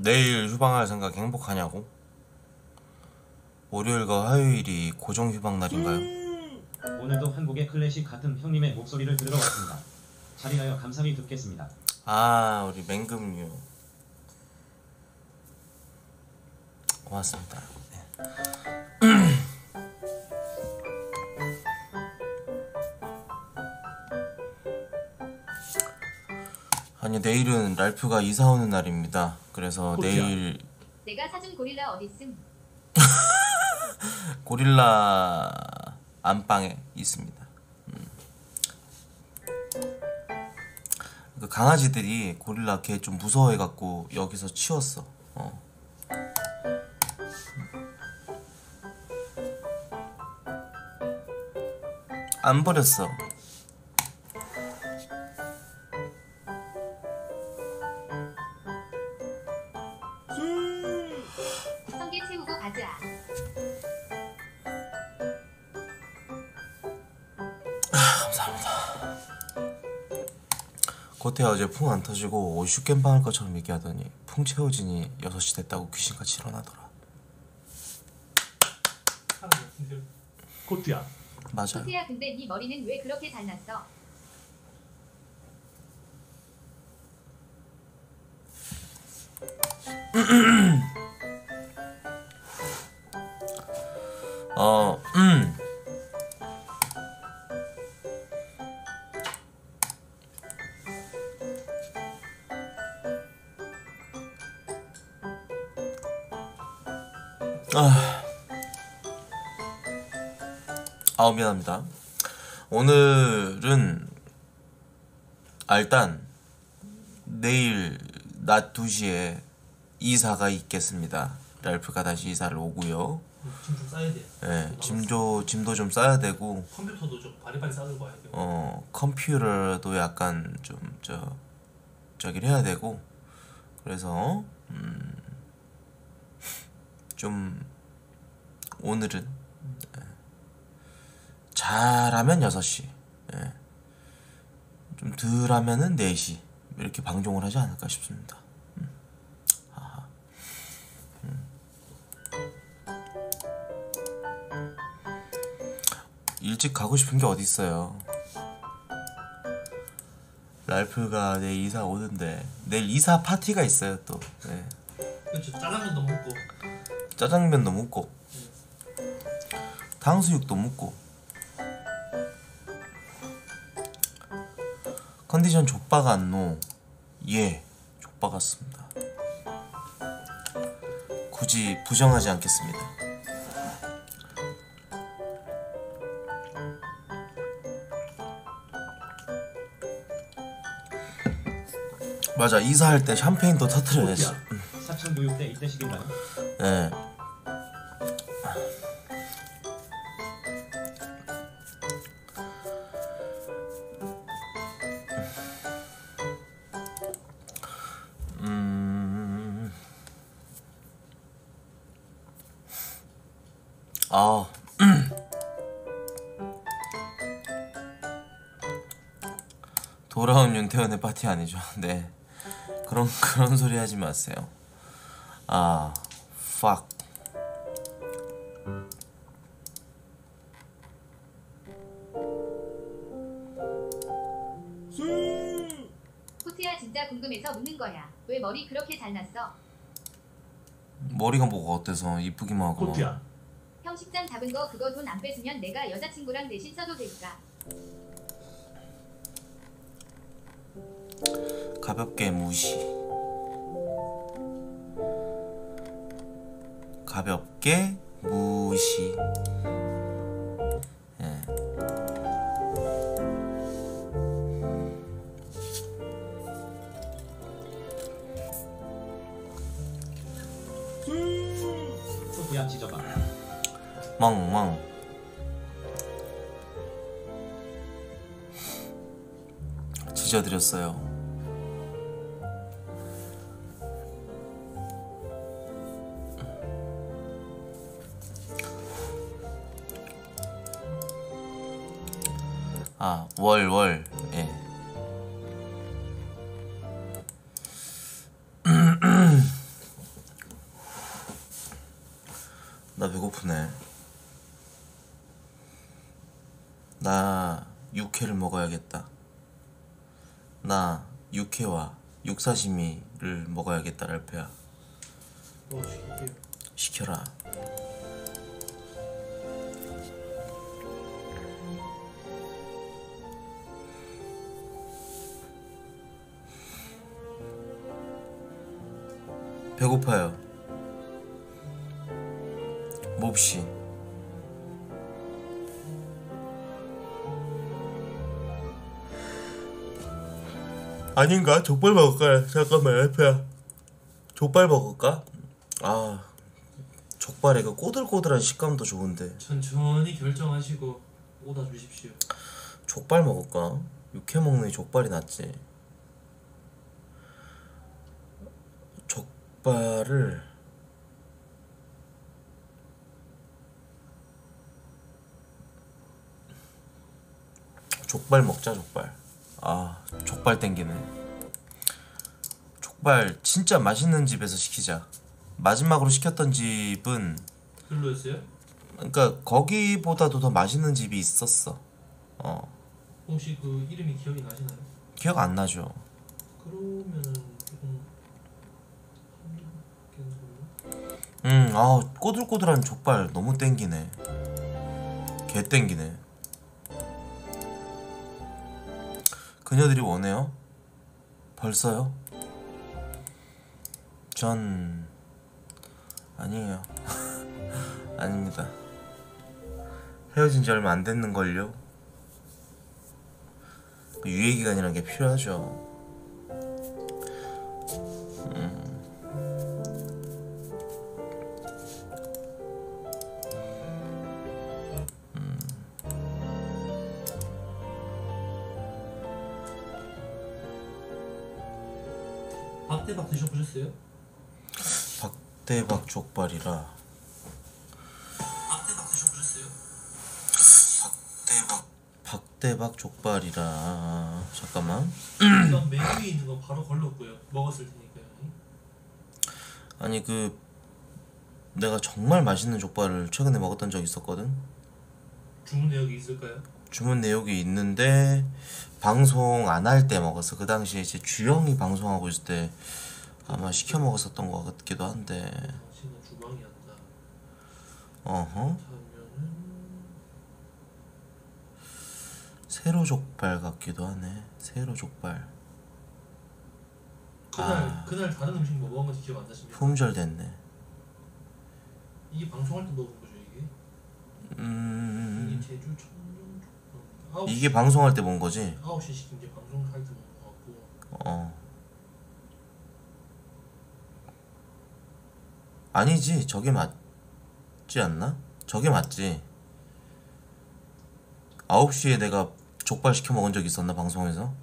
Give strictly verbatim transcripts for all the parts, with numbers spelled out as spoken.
내일 휴방할 생각 행복하냐고? 월요일과 화요일이 고정 휴방 날인가요? 음... 오늘도 한국의 클래식 같은 형님의 목소리를 들으러 왔습니다. 자리하여 감사히 듣겠습니다. 아, 우리 맹금류 고맙습니다. 네. 아니, 내일은 랄프가 이사 오는 날입니다. 그래서 고티야. 내일 내가 사준 고릴라 어딨음? 고릴라 안방에 있습니다. 음. 그 강아지들이 고릴라 걔 좀 무서워해갖고 여기서 치웠어. 어. 안 버렸어. 성게 채우고 가자. 감사합니다. 고태야 어제 풍 안 터지고 슈겜방 할 것처럼 얘기하더니 풍 채워지니 여섯 시 됐다고 귀신같이 일어나더라. 고태야. 맞아요. 고태야, 근데 네 머리는 왜 그렇게 잘났어? 어, 음. 아, 아 미안합니다. 오늘은 아, 일단 내일 낮 두 시에 이사가 있겠습니다. 랄프가 다시 이사를 오고요. 짐 좀 싸야 돼. 네, 짐도 짐도 좀 싸야 되고. 컴퓨터도 좀 바리바리 싸들고 와야 돼요. 어, 컴퓨터도 약간 좀 저 저기를 해야 되고. 그래서 음, 좀 오늘은 잘하면 여섯 시, 예. 좀 덜하면은 네 시 이렇게 방종을 하지 않을까 싶습니다. 음. 아하. 음. 일찍 가고 싶은 게 어디 있어요. 랄프가 내일 이사 오는데 내일 이사 파티가 있어요 또. 네. 그렇죠. 짜장면도 먹고 짜장면도 먹고 탕수육도 먹고. 컨디션 족박 안노? 예, 족박 같습니다. 굳이 부정하지 않겠습니다. 맞아, 이사할 때 샴페인도 터트려야지. 사천교육 때 이때식인가요? 네. 음. 아. 돌아온 윤태원의 파티 아니죠? 네. 그런 그런 소리 하지 마세요. 아, fuck. 코트야, 진짜 궁금해서 묻는 거야. 왜 머리 그렇게 잘났어? 머리가 뭐가 어때서 이쁘기만 하고. 고태야. 형 식장 잡은 거 그거 돈 안 뺏으면 내가 여자친구랑 대신 써도 될까? 가볍게 무시. 가볍게 무시. 예. 소프야 지져봐. 멍멍. 지져드렸어요. 아, 월, 월, 예. 나 배고프네. 나 육회를 먹어야겠다. 나 육회와 육사시미를 먹어야겠다, 랄페야. 뭐 시킬게요. 시켜라. 배고파요. 몹시. 아닌가? 족발 먹을까? 잠깐만, 랄페야. 족발 먹을까? 아, 족발의 그 꼬들꼬들한 식감도 좋은데. 천천히 결정하시고 오다 주십시오. 족발 먹을까? 육회 먹는 게 족발이 낫지. 족발을 족발 먹자. 족발. 아, 족발 땡기네. 족발 진짜 맛있는 집에서 시키자. 마지막으로 시켰던 집은 별로였어요? 그러니까 거기보다도 더 맛있는 집이 있었어. 어, 혹시 그 이름이 기억이 나시나요? 기억 안 나죠. 그러면은 조금 괜찮나? 음, 아, 꼬들꼬들한 족발 너무 땡기네. 개 땡기네. 그녀들이 원해요? 벌써요? 전 아니에요. 아닙니다. 헤어진 지 얼마 안 됐는걸요? 유예기간이라는 게 필요하죠. 박대박 드셔보셨어요? 박대박 족발이라. 박대박 드셔보셨어요? 박대박 박대박 족발이라. 잠깐만. 일단 메뉴에 있는 거 바로 걸렀고요. 먹었을 테니까요. 아니 그 내가 정말 맛있는 족발을 최근에 먹었던 적이 있었거든. 주문 내역이 있을까요? 주문 내역이 있는데 방송 안 할 때 먹었어. 그 당시에 이제 주영이 방송하고 있을 때 아마 시켜 먹었었던 것 같기도 한데. 당신은 주방이 한다. 어허. 하면은 세로 족발 같기도 하네. 세로 족발. 그날 아. 그날 다른 음식 뭐 먹은 건지 기억 안 나십니까? 품절됐네. 이게 방송할 때 먹은 거죠 이게? 음. 이게 제주 청년 아홉 시 이게 방송할 때 본 거지? 아홉 시 시킨 게 방송할 때 먹은 거 같고. 어. 아니지. 저게 맞지 않나? 저게 맞지. 아홉 시에 내가 족발 시켜 먹은 적 있었나 방송에서?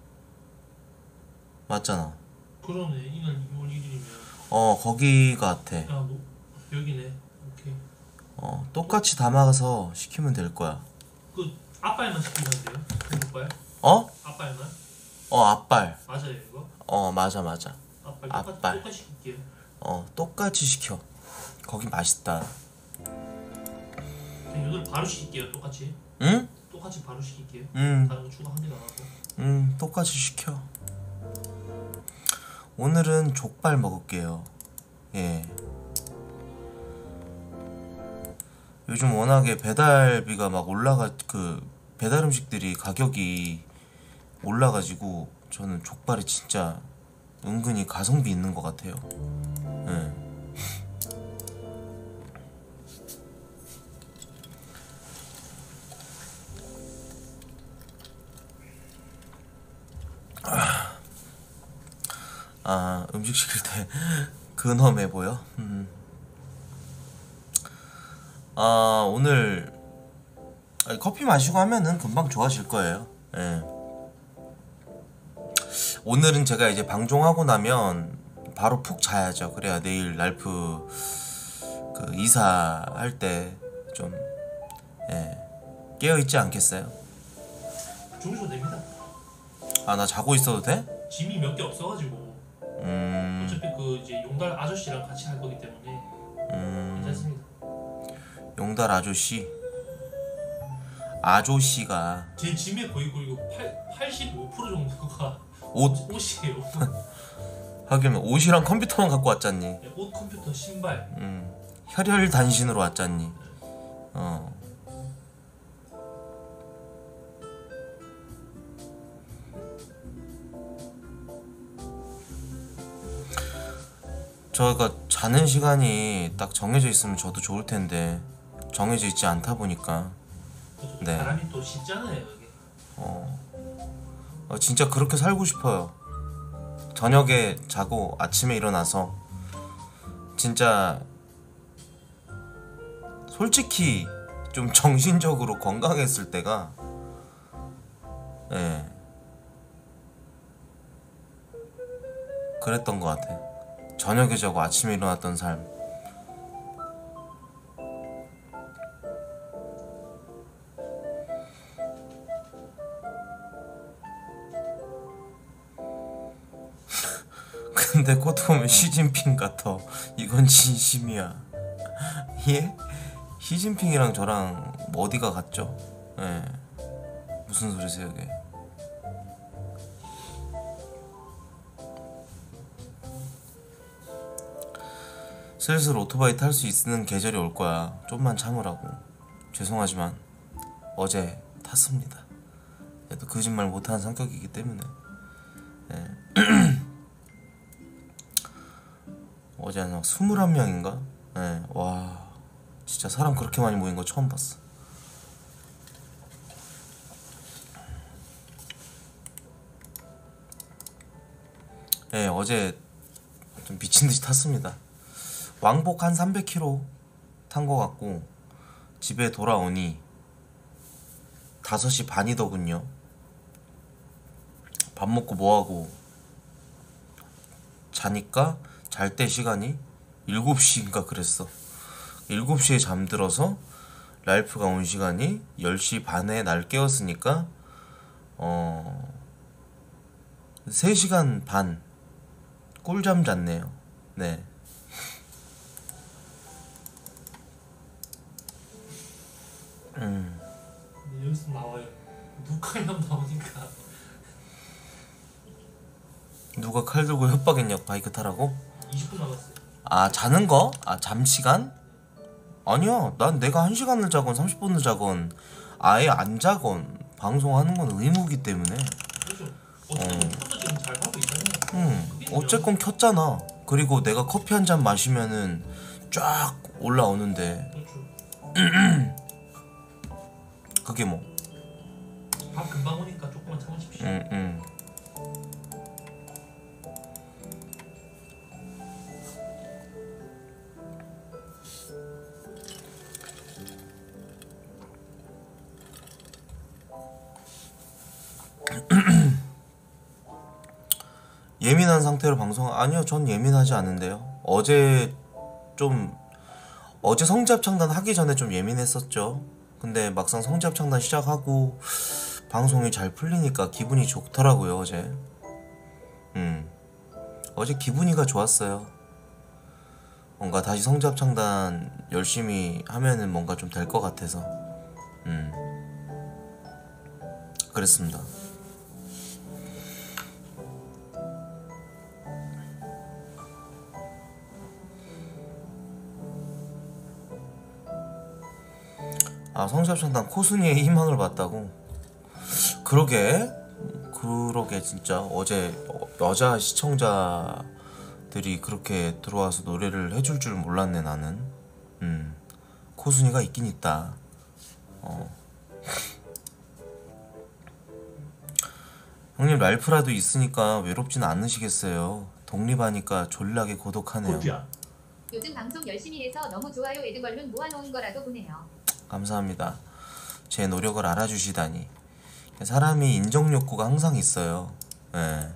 맞잖아. 그러네. 이날 이월 일 일이면 어, 거기 같아. 아뭐 여기네. 오케이. 어, 똑같이 담아서 시키면 될 거야. 그 앞발만 시키면 돼요? 족발? 어? 앞발만? 어, 앞발. 맞아요 이거? 어, 맞아, 맞아. 앞발 똑같이, 앞발. 똑같이 시킬게요. 어, 똑같이 시켜. 거기 맛있다. 그냥 이걸 바로 시킬게요. 똑같이. 응? 똑같이 바로 시킬게요. 응, 다른 거 추가 한 개도 안 하고. 응, 똑같이 시켜. 오늘은 족발 먹을게요. 예. 요즘 워낙에 배달비가 막 올라가, 그, 배달 음식들이 가격이 올라가지고 저는 족발이 진짜 은근히 가성비 있는 것 같아요. 예. 아, 음식 시킬 때 근엄해 보여? 음. 아, 오늘 아니, 커피 마시고 하면은 금방 좋아질 거예요. 예. 오늘은 제가 이제 방종하고 나면 바로 푹 자야죠. 그래야 내일 랄프 그 이사할 때 좀 예, 깨어 있지 않겠어요? 주무셔도 됩니다. 아, 나 자고 있어도 돼? 짐이 몇 개 없어가지고 음, 어차피 그 이제 용달 아저씨랑 같이 할 거기 때문에 음, 괜찮습니다. 용달 아저씨 아저씨가 제 짐에 거의 거의 팔십오 퍼센트 정도가 옷 옷이에요. 하긴 옷이랑 컴퓨터만 갖고 왔잖니. 옷, 컴퓨터, 신발. 음 혈혈단신으로 왔잖니. 어 저희가 자는 시간이 딱 정해져 있으면 저도 좋을 텐데 정해져 있지 않다 보니까 네. 사람이 또 쉽잖아요 이게. 어, 어 진짜 그렇게 살고 싶어요. 저녁에 자고 아침에 일어나서 진짜 솔직히 좀 정신적으로 건강했을 때가 예 그랬던 것 같아. 저녁에 자고 아침에 일어났던 삶. 근데 코트 보면 시진핑 같아. 이건 진심이야. 예? 시진핑이랑 저랑 어디가 같죠? 예. 무슨 소리세요 이게? 슬슬 오토바이 탈 수 있는 계절이 올 거야. 좀만 참으라고. 죄송하지만 어제 탔습니다. 또 거짓말 못하는 성격이기 때문에. 예. 어제 한 스물한 명인가? 예. 와 진짜 사람 그렇게 많이 모인 거 처음 봤어. 예, 어제 좀 미친듯이 탔습니다. 왕복 한 삼백 킬로미터 탄 거 같고 집에 돌아오니 다섯 시 반이더군요. 밥 먹고 뭐하고 자니까 잘 때 시간이 일곱 시인가 그랬어. 일곱 시에 잠들어서 랄프가 온 시간이 열 시 반에 날 깨웠으니까 어... 세 시간 반 꿀잠 잤네요. 네. 음. 여기서 나와요. 누카이랑 나오니까. 누가 칼 들고 협박했냐고. 바이크 타라고? 이십 분 남았어요. 아 자는 거? 아 잠시간? 아니야 난 내가 한 시간을 자건 삼십 분을 자건 아예 안 자건 방송하는 건 의무기 때문에. 그렇죠. 어쨌든 컴퓨터 지금 잘 하고 있잖아요. 응 어쨌건 켰잖아. 그리고 내가 커피 한 잔 마시면은 쫙 올라오는데 그렇죠. 그게 뭐. 밥 금방 오니까 조금만 참으십시오. 응, 응. 예민한 상태로 방송. 아니요 전 예민하지 않은데요. 어제 좀 어제 성지합창단 하기 전에 좀 예민했었죠. 근데 막상 성지합창단 시작하고 방송이 잘 풀리니까 기분이 좋더라고요. 어제 음 어제 기분이가 좋았어요. 뭔가 다시 성지합창단 열심히 하면은 뭔가 좀 될 것 같아서 음 그랬습니다. 아 성지합창단 코순이의 희망을 봤다고? 그러게 그러게 진짜 어제 여자 시청자들이 그렇게 들어와서 노래를 해줄 줄 몰랐네 나는. 음 코순이가 있긴 있다. 어 형님 랄프라도 있으니까 외롭진 않으시겠어요. 독립하니까 졸라게 고독하네요. 코피야. 요즘 방송 열심히 해서 너무 좋아요. 에드벌룬 모아놓은 거라도 보내요. 감사합니다. 제 노력을 알아주시다니. 사람이 인정 욕구가 항상 있어요. 예.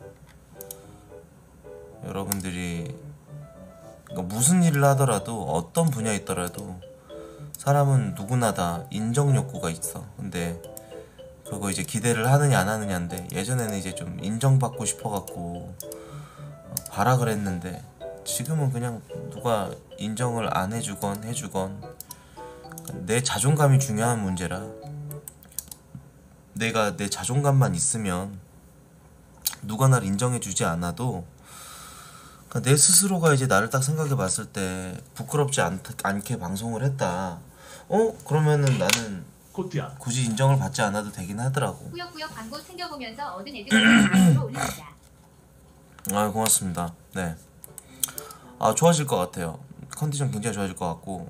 여러분들이 무슨 일을 하더라도 어떤 분야에 있더라도 사람은 누구나 다 인정 욕구가 있어. 근데 그거 이제 기대를 하느냐 안 하느냐인데 예전에는 이제 좀 인정받고 싶어갖고 발악을 했는데 지금은 그냥 누가 인정을 안 해주건 해주건 내 자존감이 중요한 문제라 내가 내 자존감만 있으면 누가 날 인정해주지 않아도 그러니까 내 스스로가 이제 나를 딱 생각해 봤을 때 부끄럽지 않, 않게 방송을 했다. 어? 그러면은 나는 코트야. 굳이 인정을 받지 않아도 되긴 하더라고. 꾸역꾸역 광고 챙겨보면서 얻은 애드를 올립니다. 아 고맙습니다. 네. 아 좋아질 것 같아요. 컨디션 굉장히 좋아질 것 같고.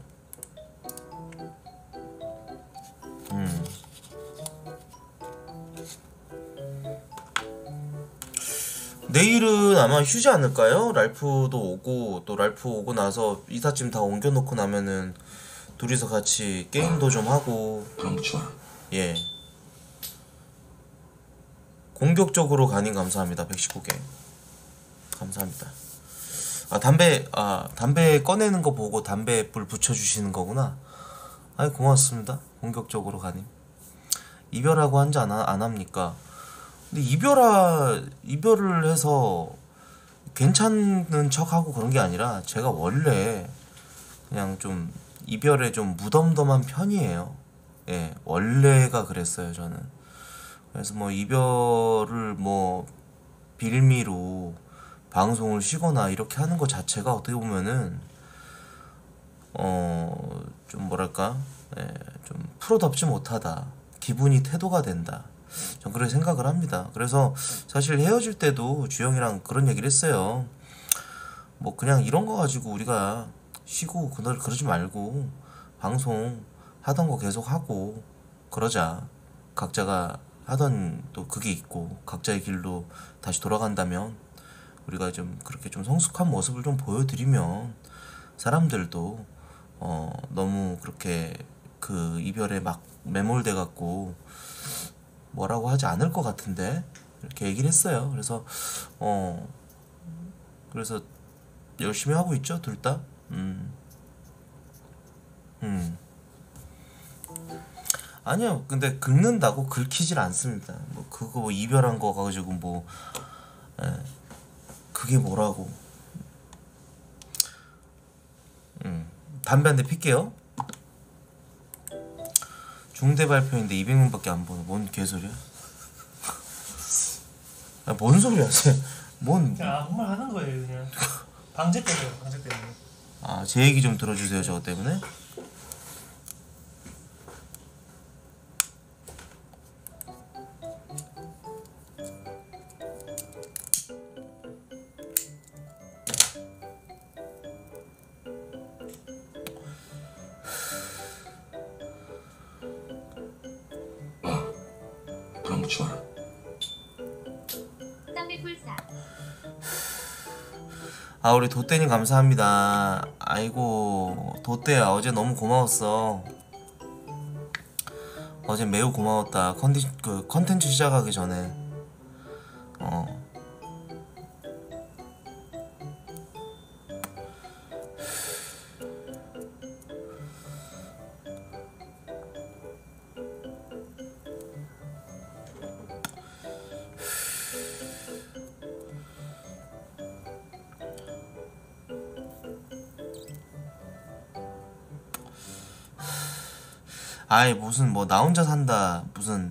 음. 내일은 아마 휴지 않을까요? 랄프도 오고 또 랄프 오고 나서 이삿짐 다 옮겨놓고 나면은 둘이서 같이 게임도 좀 하고. 예. 공격적으로 간인 감사합니다. 백십구 개 감사합니다. 아 담배 아 담배 꺼내는 거 보고 담배 불 붙여주시는 거구나. 아이 고맙습니다. 공격적으로 간임. 이별하고 한지 안, 안 합니까? 근데 이별하 이별을 해서 괜찮은 척하고 그런 게 아니라 제가 원래 그냥 좀 이별에 좀 무덤덤한 편이에요. 예, 원래가 그랬어요 저는. 그래서 뭐 이별을 뭐 빌미로 방송을 쉬거나 이렇게 하는 것 자체가 어떻게 보면은 어 좀 뭐랄까 예, 좀 프로답지 못하다. 기분이 태도가 된다. 전 그렇게 생각을 합니다. 그래서 사실 헤어질 때도 주영이랑 그런 얘기를 했어요. 뭐 그냥 이런 거 가지고 우리가 쉬고 그날 그러지 말고 방송 하던 거 계속 하고 그러자. 각자가 하던 또 그게 있고 각자의 길로 다시 돌아간다면 우리가 좀 그렇게 좀 성숙한 모습을 좀 보여드리면 사람들도 어 너무 그렇게 그 이별에 막 매몰돼 갖고 뭐라고 하지 않을 것 같은데 이렇게 얘기를 했어요. 그래서 어 그래서 열심히 하고 있죠 둘 다. 음. 음. 아니요. 근데 긁는다고 긁히질 않습니다. 뭐 그거 뭐 이별한 거 가지고 뭐 에, 그게 뭐라고. 음. 담배 한 대 필게요. 중대 발표인데 이백 명밖에 안 보는 뭔 개소리야? 아, 뭔 소리야, 쟤? 뭔? 그냥 아무 말 하는 거예요 그냥. 방제 때문에 방제 때문에. 아, 제 얘기 좀 들어주세요, 저거 때문에. 쌍배풀사 아 우리 도떼님 감사합니다. 아이고 도떼야 어제 너무 고마웠어. 어제 매우 고마웠다. 컨디 그 컨텐츠 시작하기 전에 어 아이 무슨 뭐 나 혼자 산다 무슨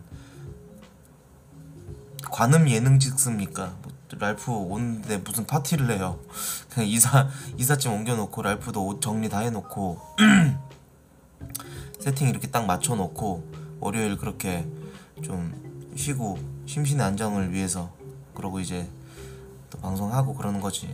관음 예능 찍습니까? 뭐 랄프 오는데 무슨 파티를 해요? 그냥 이사 이삿짐 옮겨놓고 랄프도 옷 정리 다 해놓고 세팅 이렇게 딱 맞춰놓고 월요일 그렇게 좀 쉬고 심신의 안정을 위해서 그러고 이제 또 방송하고 그러는 거지.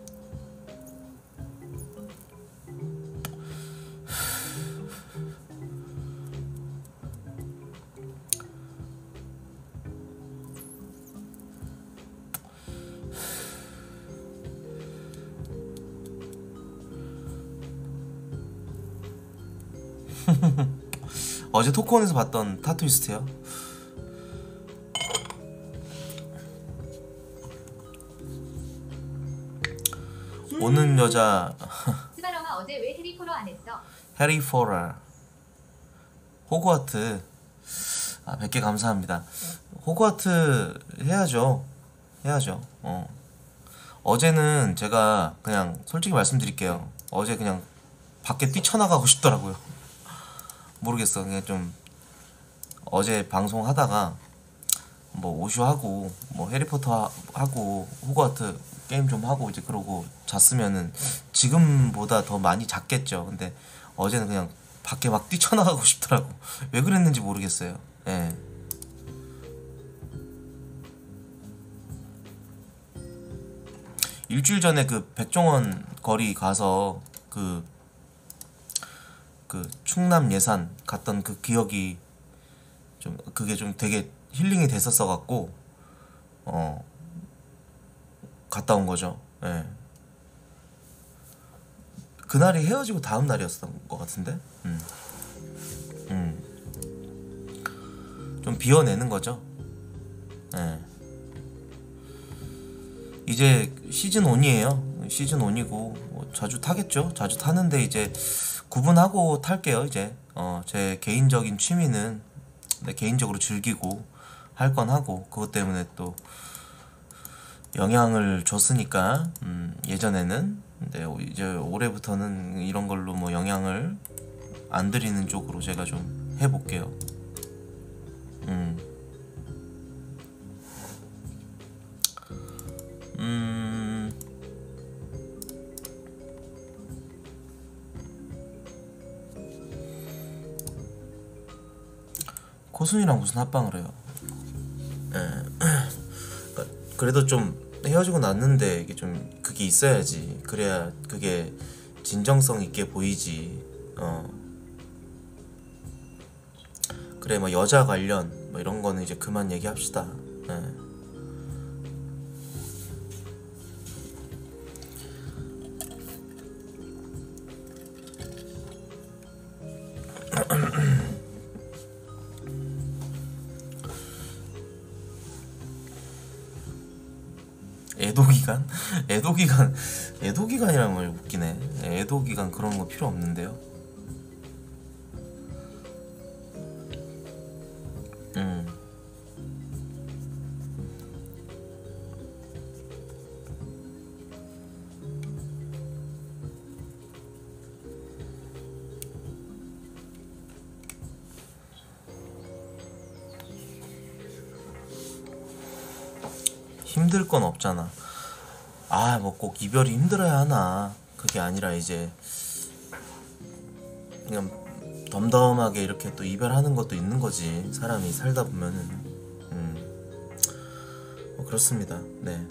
어제 토크온에서 봤던 타투이스트요. 오는 여자 스바러마 어제 왜 해리포러 안 했어? 해리포라 호그와트 아 백 개 감사합니다. 호그와트 해야죠. 해야죠. 어. 어제는 제가 그냥 솔직히 말씀드릴게요. 어제 그냥 밖에 뛰쳐나가고 싶더라고요. 모르겠어. 그냥 좀 어제 방송하다가 뭐 오쇼 하고 뭐 해리포터 하- 하고 호그와트 게임 좀 하고 이제 그러고 잤으면은 지금보다 더 많이 잤겠죠. 근데 어제는 그냥 밖에 막 뛰쳐나가고 싶더라고. 왜 그랬는지 모르겠어요. 예. 일주일 전에 그 백종원 거리 가서 그, 그 충남 예산 갔던 그 기억이 좀 그게 좀 되게 힐링이 됐었어 갖고 어 갔다 온 거죠. 예. 그날이 헤어지고 다음 날이었던 것 같은데. 음. 음. 좀 비워내는 거죠. 예. 이제 시즌 일이에요. 시즌 일이고 뭐 자주 타겠죠. 자주 타는데 이제 구분하고 탈게요. 이제 어, 제 개인적인 취미는 내 개인적으로 즐기고 할 건 하고 그것 때문에 또 영향을 줬으니까 음, 예전에는 근데 이제 올해부터는 이런 걸로 뭐 영향을 안 드리는 쪽으로 제가 좀 해볼게요. 음. 음. 코순이랑 무슨 합방을 해요? 예. 그러니까 그래도 좀 헤어지고 났는데 이게 좀 그게 있어야지. 그래야 그게 진정성 있게 보이지. 어. 그래 뭐 여자 관련 뭐 이런 거는 이제 그만 얘기합시다. 예. 애도기간? 애도기간 애도기간이라는 말 웃기네. 애도기간 그런 거 필요 없는데요. 음. 힘들 건 없잖아. 아, 뭐 꼭 이별이 힘들어야 하나. 그게 아니라 이제 그냥 덤덤하게 이렇게 또 이별하는 것도 있는 거지. 사람이 살다 보면은. 음. 뭐 그렇습니다. 네.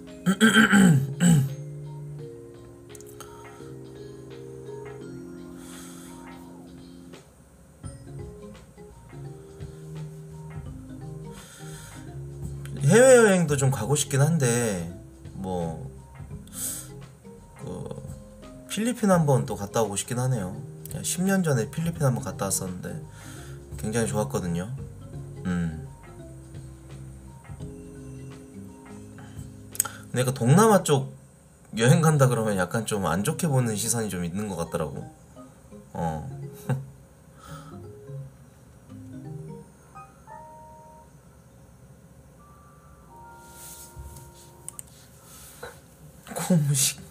해외여행도 좀 가고 싶긴 한데 뭐 그 필리핀 한번 또 갔다 오고 싶긴 하네요. 십 년 전에 필리핀 한번 갔다 왔었는데 굉장히 좋았거든요. 음. 근데 그 동남아 쪽 여행 간다 그러면 약간 좀 안 좋게 보는 시선이 좀 있는 것 같더라고. 어. 고무식.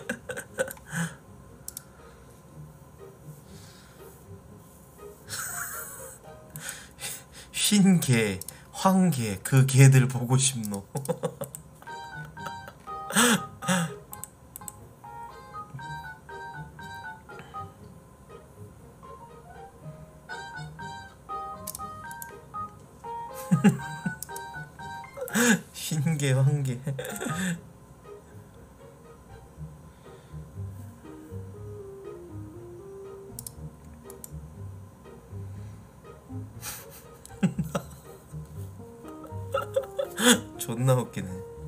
흰개, 황개, 그 개들 보고 싶노. 흰개, 황개. 존나 웃기네.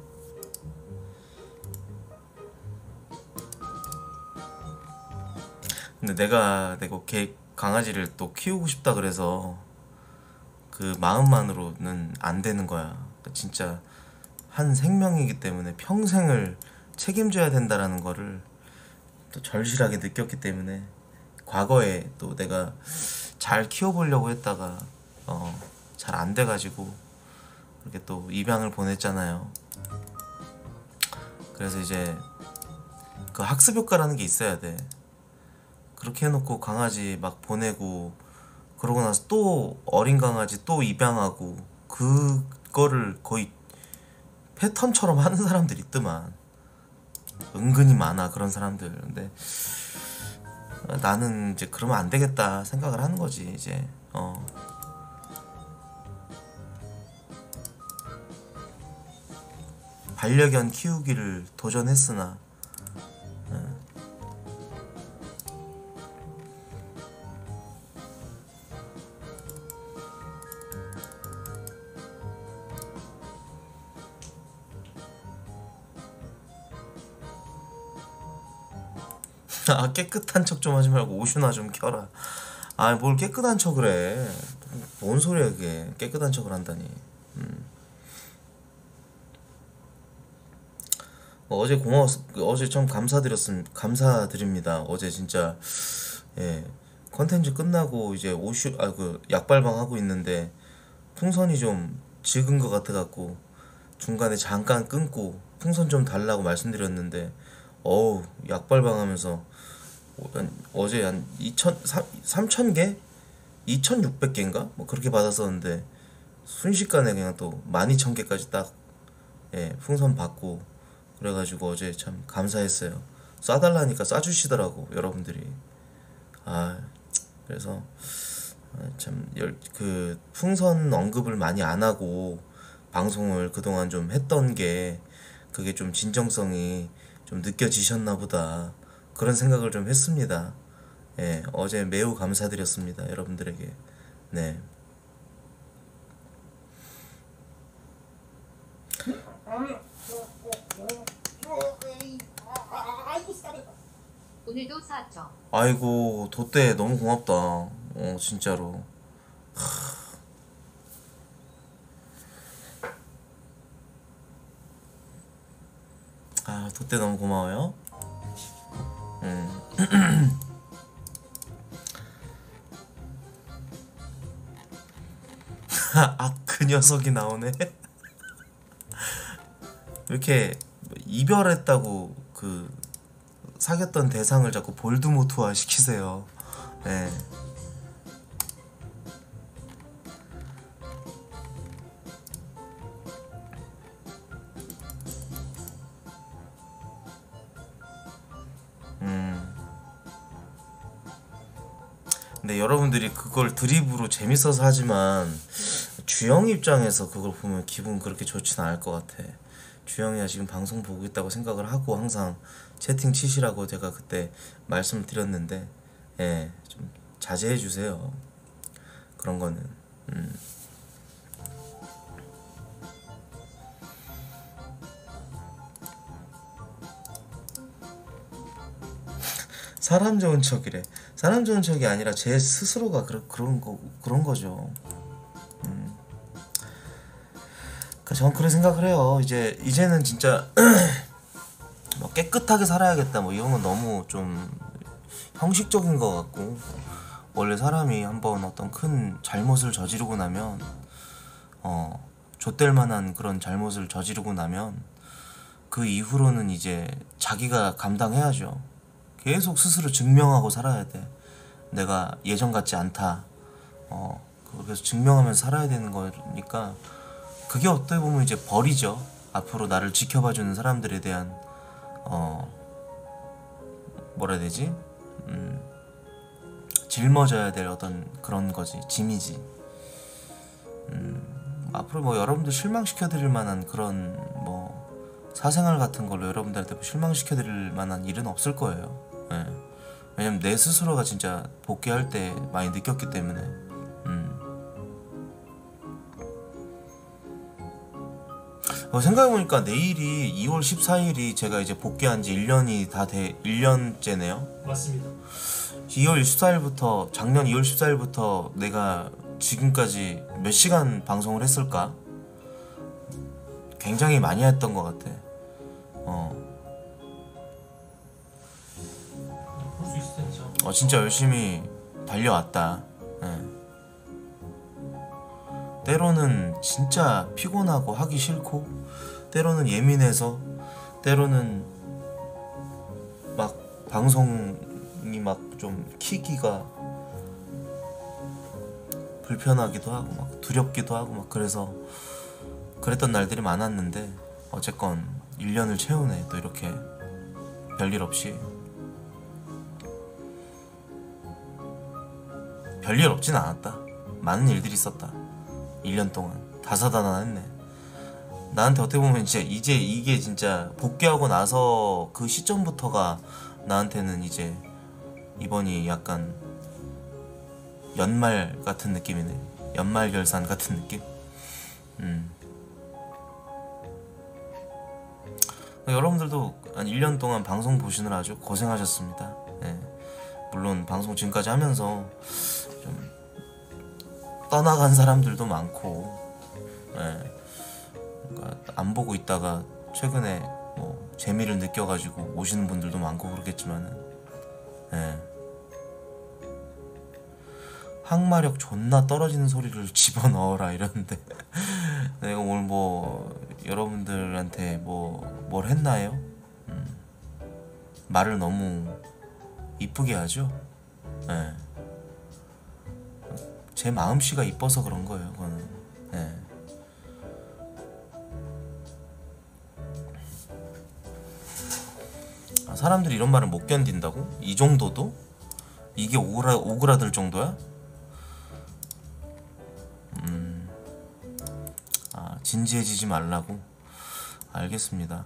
근데 내가 내가 개 강아지를 또 키우고 싶다 그래서 그 마음만으로는 안 되는 거야. 그러니까 진짜 한 생명이기 때문에 평생을 책임져야 된다라는 거를 또 절실하게 느꼈기 때문에 과거에 또 내가 잘 키워보려고 했다가 어, 잘 안 돼가지고 이렇게 또 입양을 보냈잖아요. 그래서 이제 그 학습효과라는 게 있어야 돼. 그렇게 해놓고 강아지 막 보내고 그러고 나서 또 어린 강아지 또 입양하고 그거를 거의 패턴처럼 하는 사람들 있더만. 은근히 많아 그런 사람들. 근데 나는 이제 그러면 안 되겠다 생각을 하는 거지 이제. 어. 반려견 키우기를 도전했으나 어. 아 깨끗한 척 좀 하지 말고 옷이나 좀 켜라. 아 뭘 깨끗한 척을 해. 뭔 소리야 그게. 깨끗한 척을 한다니. 음. 어제 고마웠 어제 참 감사드렸음 감사드립니다. 어제 진짜 예 컨텐츠 끝나고 이제 오슈 아 그 약발방 하고 있는데 풍선이 좀 적은 것 같아 갖고 중간에 잠깐 끊고 풍선 좀 달라고 말씀드렸는데 어우 약발방 하면서 어제 한 이천 삼천 개 이천육백 개인가 뭐 그렇게 받았었는데 순식간에 그냥 또 만 이천 개까지 딱 예 풍선 받고 그래가지고 어제 참 감사했어요. 쏴달라니까 쏴주시더라고 여러분들이. 아 그래서 참 그 풍선 언급을 많이 안 하고 방송을 그동안 좀 했던 게 그게 좀 진정성이 좀 느껴지셨나 보다 그런 생각을 좀 했습니다. 예 어제 매우 감사드렸습니다 여러분들에게. 네. 오늘도 쐈죠. 아이고 돛대 너무 고맙다. 어 진짜로. 아 돛대 너무 고마워요. 음. 아 그 녀석이 나오네. 왜 이렇게 이별했다고 그 사귀었던 대상을 자꾸 볼드모트화 시키세요. 네. 음. 근데 여러분들이 그걸 드립으로 재밌어서 하지만 주영 입장에서 그걸 보면 기분 그렇게 좋진 않을 것 같아. 주영이가 지금 방송 보고 있다고 생각을 하고 항상 채팅 치시라고 제가 그때 말씀을 드렸는데 예, 좀 자제해 주세요. 그런 거는. 음. 사람 좋은 척이래. 사람 좋은 척이 아니라 제 스스로가 그러, 그런 거 그런 거죠. 음. 그러니까 전 그런 생각을 해요. 이제 이제는 진짜 뭐 깨끗하게 살아야겠다 뭐 이런 건 너무 좀 형식적인 것 같고, 원래 사람이 한번 어떤 큰 잘못을 저지르고 나면 어 좆될 만한 그런 잘못을 저지르고 나면 그 이후로는 이제 자기가 감당해야죠. 계속 스스로 증명하고 살아야 돼. 내가 예전 같지 않다. 어 그래서 증명하면서 살아야 되는 거니까 그게 어떻게 보면 이제 벌이죠. 앞으로 나를 지켜봐주는 사람들에 대한 어 뭐라 해야 되지? 음 짊어져야 될 어떤 그런 거지. 짐이지. 음 앞으로 뭐 여러분들 실망시켜드릴 만한 그런 뭐 사생활 같은 걸로 여러분들한테 실망시켜드릴 만한 일은 없을 거예요. 예. 왜냐면 내 스스로가 진짜 복귀할 때 많이 느꼈기 때문에. 음. 어, 생각해보니까 내일이 이월 십사일이 제가 이제 복귀한 지 일 년이 다 돼, 일 년째네요. 맞습니다. 이월 십사일부터, 작년 이월 십사일부터 내가 지금까지 몇 시간 방송을 했을까? 굉장히 많이 했던 것 같아. 어. 볼 수 있을 텐데. 어 진짜 열심히 달려왔다. 예. 때로는 진짜 피곤하고 하기 싫고, 때로는 예민해서, 때로는 막 방송이 막 좀 키기가 불편하기도 하고 막 두렵기도 하고 막 그래서 그랬던 날들이 많았는데 어쨌건 일 년을 채우네. 또 이렇게 별일 없이. 별일 없진 않았다. 많은 일들이 있었다. 일 년 동안 다사다난했네. 나한테 어떻게 보면 이제 이제 이게 진짜 복귀하고 나서 그 시점부터가 나한테는 이제 이번이 약간 연말 같은 느낌이네. 연말 결산 같은 느낌. 음. 여러분들도 한 일 년 동안 방송 보시느라 아주 고생하셨습니다. 예. 물론 방송 지금까지 하면서 좀 떠나간 사람들도 많고, 예. 그러니까 안 보고 있다가 최근에 뭐 재미를 느껴가지고 오시는 분들도 많고 그렇겠지만은, 예. 항마력 존나 떨어지는 소리를 집어넣어라 이러는데 내가 오늘 뭐 여러분들한테 뭐 뭘 했나요? 음. 말을 너무 이쁘게 하죠? 예. 제 마음씨가 이뻐서 그런 거예요, 그거는. 예. 아, 사람들이 이런 말을 못 견딘다고? 이 정도도? 이게 오그라, 오그라들 정도야? 음. 아, 진지해지지 말라고? 알겠습니다.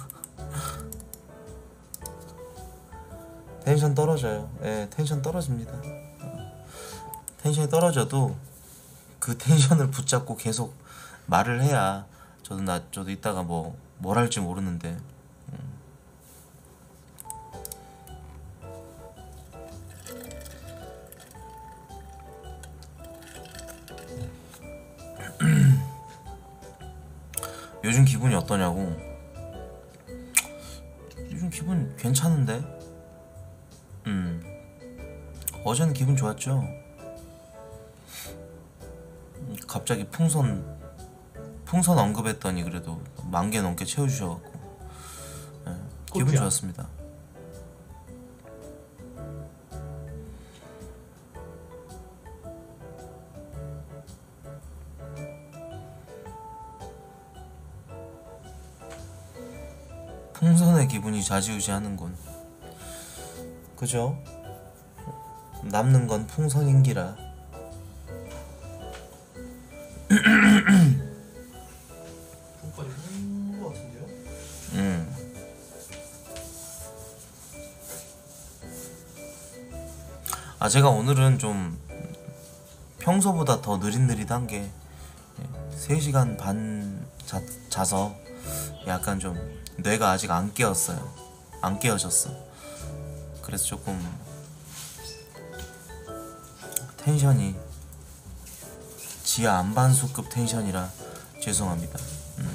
텐션 떨어져요. 예, 텐션 떨어집니다. 텐션이 떨어져도 그 텐션을 붙잡고 계속 말을 해야 저도 나 저도 이따가 뭐 뭘 할지 모르는데. 요즘 기분이 어떠냐고? 요즘 기분 괜찮은데? 음. 어제는 기분 좋았죠? 갑자기 풍선 풍선 언급했더니 그래도 만 개 넘게 채워주셔갖고, 예, 기분 꽃이야. 좋았습니다. 풍선의 기분이 좌지우지하는군. 그죠? 남는 건 풍선인기라. 손까지 한거 같은데요? 음. 아, 제가 오늘은 좀 평소보다 더 느릿느릿한 게 세 시간 반 자, 자서 약간 좀 뇌가 아직 안 깨었어요. 안 깨어졌어. 그래서 조금 텐션이 지하 안반수급 텐션이라 죄송합니다. 음.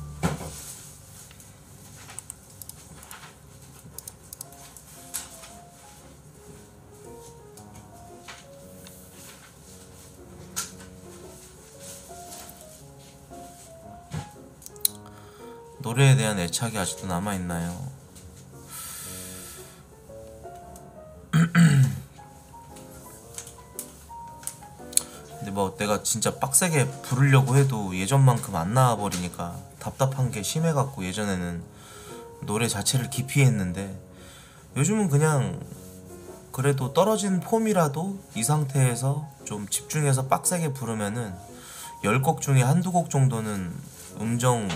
노래에 대한 애착이 아직도 남아있나요? 근데 뭐 내가 진짜 빡세게 부르려고 해도 예전만큼 안 나와버리니까 답답한 게 심해갖고 예전에는 노래 자체를 기피했는데 요즘은 그냥 그래도 떨어진 폼이라도 이 상태에서 좀 집중해서 빡세게 부르면은 열 곡 중에 한두 곡 정도는 음정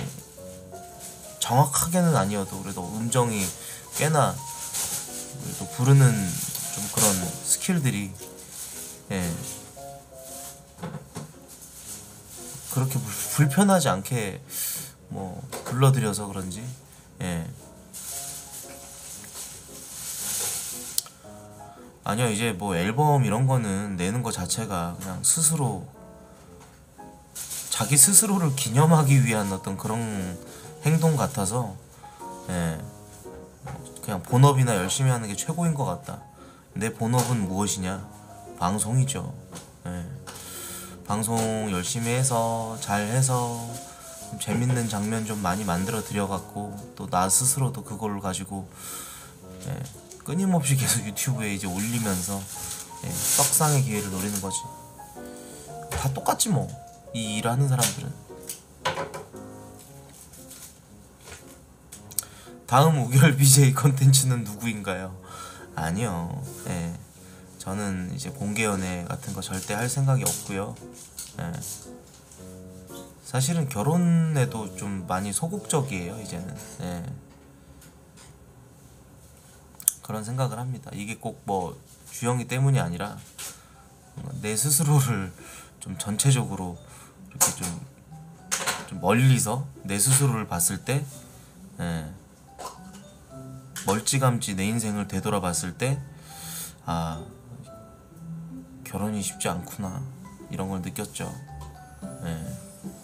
정확하게는 아니어도 그래도 음정이 꽤나 그래도 부르는 좀 그런 스킬들이, 예, 그렇게 불, 불편하지 않게 뭐 불러드려서 그런지, 예. 아니요, 이제 뭐 앨범 이런 거는 내는 거 자체가 그냥 스스로 자기 스스로를 기념하기 위한 어떤 그런 행동 같아서, 예, 그냥 본업이나 열심히 하는 게 최고인 것 같다. 내 본업은 무엇이냐? 방송이죠. 예. 방송 열심히 해서 잘해서 좀 재밌는 장면 좀 많이 만들어 드려갖고 또 나 스스로도 그걸 가지고, 예, 끊임없이 계속 유튜브에 이제 올리면서, 예, 떡상의 기회를 노리는 거지. 다 똑같지 뭐. 이 일을 하는 사람들은. 다음 우결 비제이 컨텐츠는 누구인가요? 아니요. 예. 저는 이제 공개 연애 같은 거 절대 할 생각이 없고요. 예. 사실은 결혼에도 좀 많이 소극적이에요 이제는. 예. 그런 생각을 합니다. 이게 꼭 뭐 주영이 때문이 아니라 내 스스로를 좀 전체적으로 이렇게 좀, 좀 멀리서 내 스스로를 봤을 때, 예. 멀찌감치 내 인생을 되돌아봤을 때, 아, 결혼이 쉽지 않구나 이런 걸 느꼈죠. 예.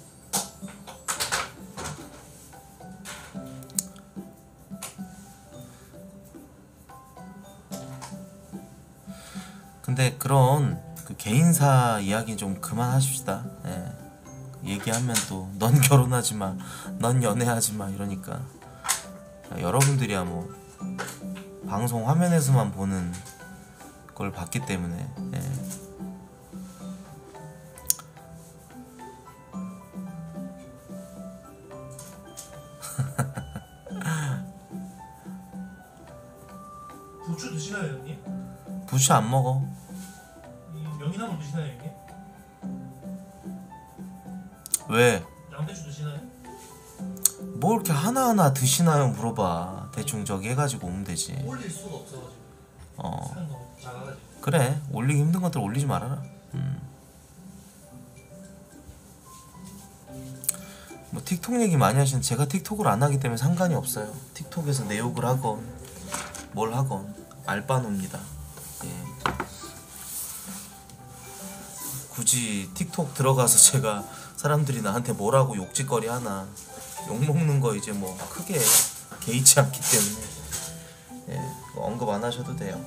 근데 그런 그 개인사 이야기 좀 그만하십시다. 예. 얘기하면 또 넌 결혼하지 마, 넌 연애하지 마 이러니까. 여러분들이야 뭐 방송 화면에서만 보는 걸 봤기 때문에. 예. 부추 드시나요 형님? 부추 안 먹어. 이 명이나물 드시나요 형님? 왜? 양배추 드시나요? 뭐 이렇게 하나하나 드시나요 물어봐. 대충 저기 해가지고 오면 되지. 올릴 수가 없어가지고 어 사람 너무 작아가지고. 그래, 올리기 힘든 것들 올리지 말아라. 음. 뭐 틱톡 얘기 많이 하시는, 제가 틱톡을 안 하기 때문에 상관이 없어요. 틱톡에서 내 욕을 하건 뭘 하건 알바노입니다. 예. 굳이 틱톡 들어가서 제가 사람들이 나한테 뭐라고 욕짓거리 하나, 욕먹는 거 이제 뭐 크게 개의치 않기 때문에, 예, 뭐 언급 안 하셔도 돼요.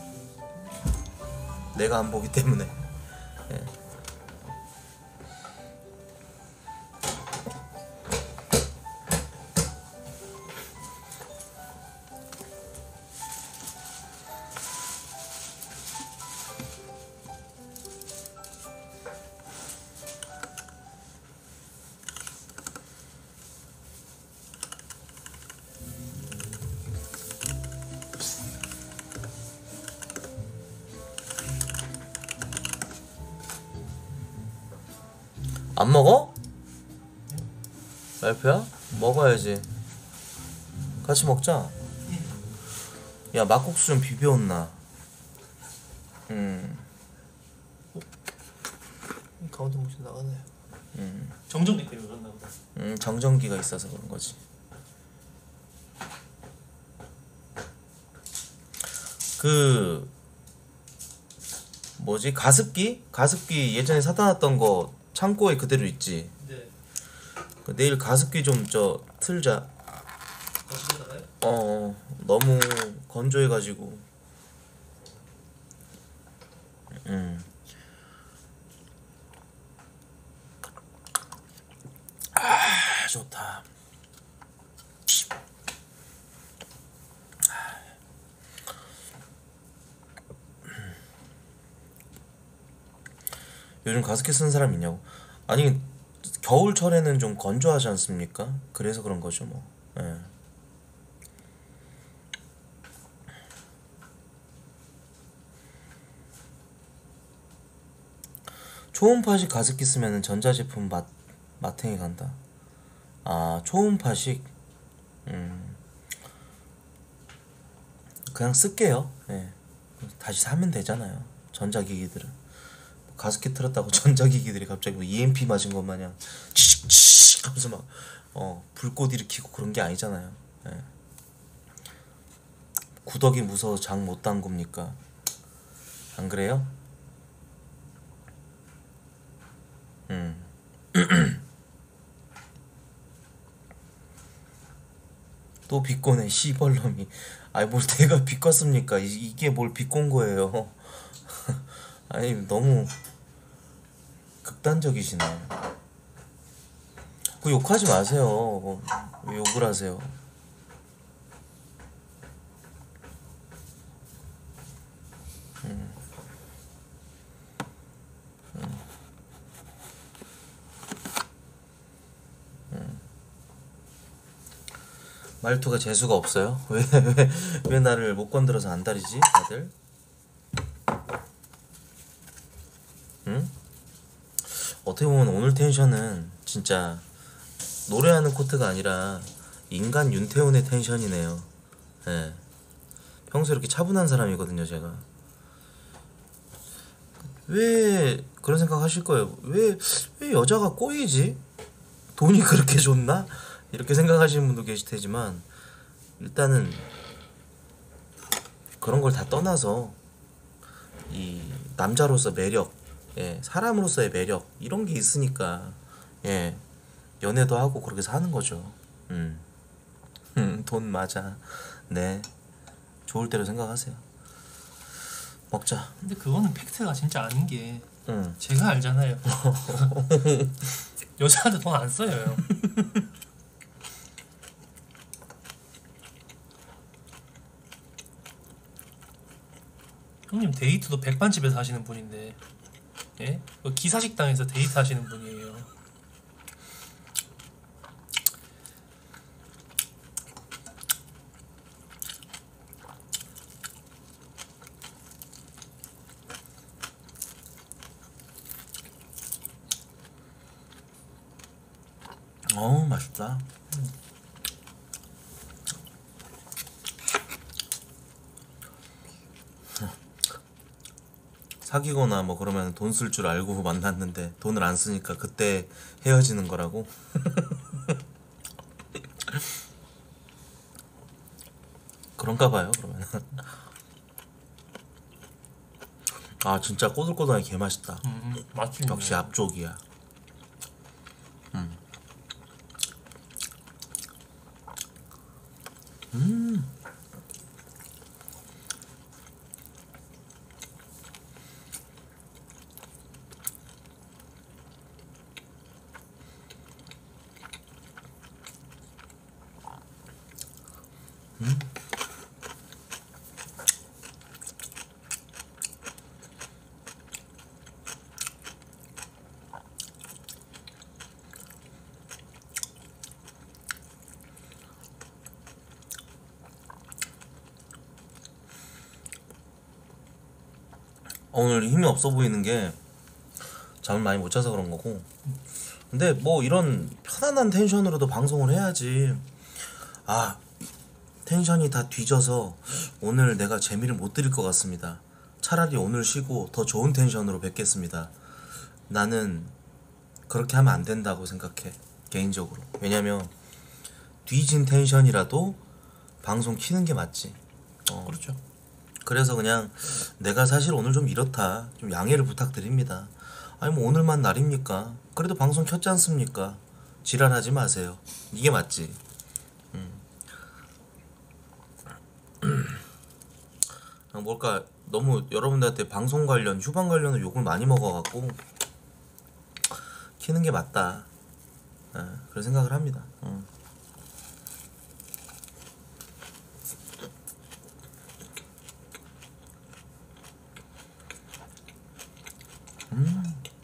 내가 안 보기 때문에. 예. 안 먹어? 랄프야? 먹어야지. 같이 먹자. 야, 막국수 좀 비벼온나. 음. 가운데 목소리 나가네. 음. 정정기 때문에 그런가 보다. 음, 정전기가 있어서 그런 거지. 그 뭐지? 가습기? 가습기 예전에 사다 놨던 거 창고에 그대로 있지. 네. 그 내일 가습기 좀 저 틀자. 거실에다가요? 어, 너무 건조해가지고. 음. 아, 좋다. 요즘 가습기 쓰는 사람 있냐고? 아니, 겨울철에는 좀 건조하지 않습니까? 그래서 그런 거죠 뭐. 예. 초음파식 가습기 쓰면은 전자제품 맛 마탱이 간다. 아, 초음파식. 음. 그냥 쓸게요. 예. 다시 사면 되잖아요. 전자기기들은. 가습기 틀었다고 전자기기들이 갑자기 뭐 이엠피 맞은 것 마냥 치익치익 하면서 막 어, 불꽃 일으키고 그런 게 아니잖아요. 예. 구더기 무서워서 장 못 담굽니까? 안 그래요? 음. 또 비꼬네 씨벌놈이. 아니 뭘 내가 비꼬습니까? 이, 이게 뭘 비꼰 거예요. 아니 너무 극단적이시네. 그 욕하지 마세요. 뭐, 왜 욕을 하세요? 음. 음. 말투가 재수가 없어요? 왜, 왜, 왜 나를 못 건드려서 안달이지 다들? 응? 어떻게 보면 오늘 텐션은 진짜 노래하는 코트가 아니라 인간 윤태훈의 텐션이네요. 예. 평소에 이렇게 차분한 사람이거든요 제가. 왜 그런 생각 하실 거예요. 왜, 왜 여자가 꼬이지? 돈이 그렇게 좋나? 이렇게 생각하시는 분도 계실 테지만 일단은 그런 걸 다 떠나서 이 남자로서 매력, 예, 사람으로서의 매력 이런 게 있으니까 예, 연애도 하고 그렇게 사는 거죠. 음, 음, 돈 맞아. 네, 좋을 대로 생각하세요. 먹자. 근데 그거는 팩트가 진짜 아닌 게 응. 제가 알잖아요. 여자한테 돈 안 써요. 형님 데이트도 백반집에서 하시는 분인데, 예? 그 기사식당에서 데이트 하시는 분이에요. 어우 맛있다. 사귀거나 뭐 그러면 돈 쓸 줄 알고 만났는데 돈을 안 쓰니까 그때 헤어지는 거라고? 그런가 봐요 그러면. 아 진짜 꼬들꼬들하게 개맛있다. 음, 맛있네. 역시 앞쪽이야. 음. 음. 음. 오늘 힘이 없어 보이는 게 잠을 많이 못 자서 그런 거고. 근데 뭐 이런 편안한 텐션으로도 방송을 해야지. 아 텐션이 다 뒤져서 오늘 내가 재미를 못 드릴 것 같습니다. 차라리 오늘 쉬고 더 좋은 텐션으로 뵙겠습니다. 나는 그렇게 하면 안 된다고 생각해 개인적으로. 왜냐면 뒤진 텐션이라도 방송 키는 게 맞지. 어. 그렇죠. 그래서 그냥 내가 사실 오늘 좀 이렇다 좀 양해를 부탁드립니다. 아니 뭐 오늘만 날입니까? 그래도 방송 켰지 않습니까? 지랄하지 마세요. 이게 맞지. 음. 그냥 뭘까 너무 여러분들한테 방송 관련 휴방 관련으로 욕을 많이 먹어갖고 키는 게 맞다. 예, 그런 생각을 합니다. 음. 음.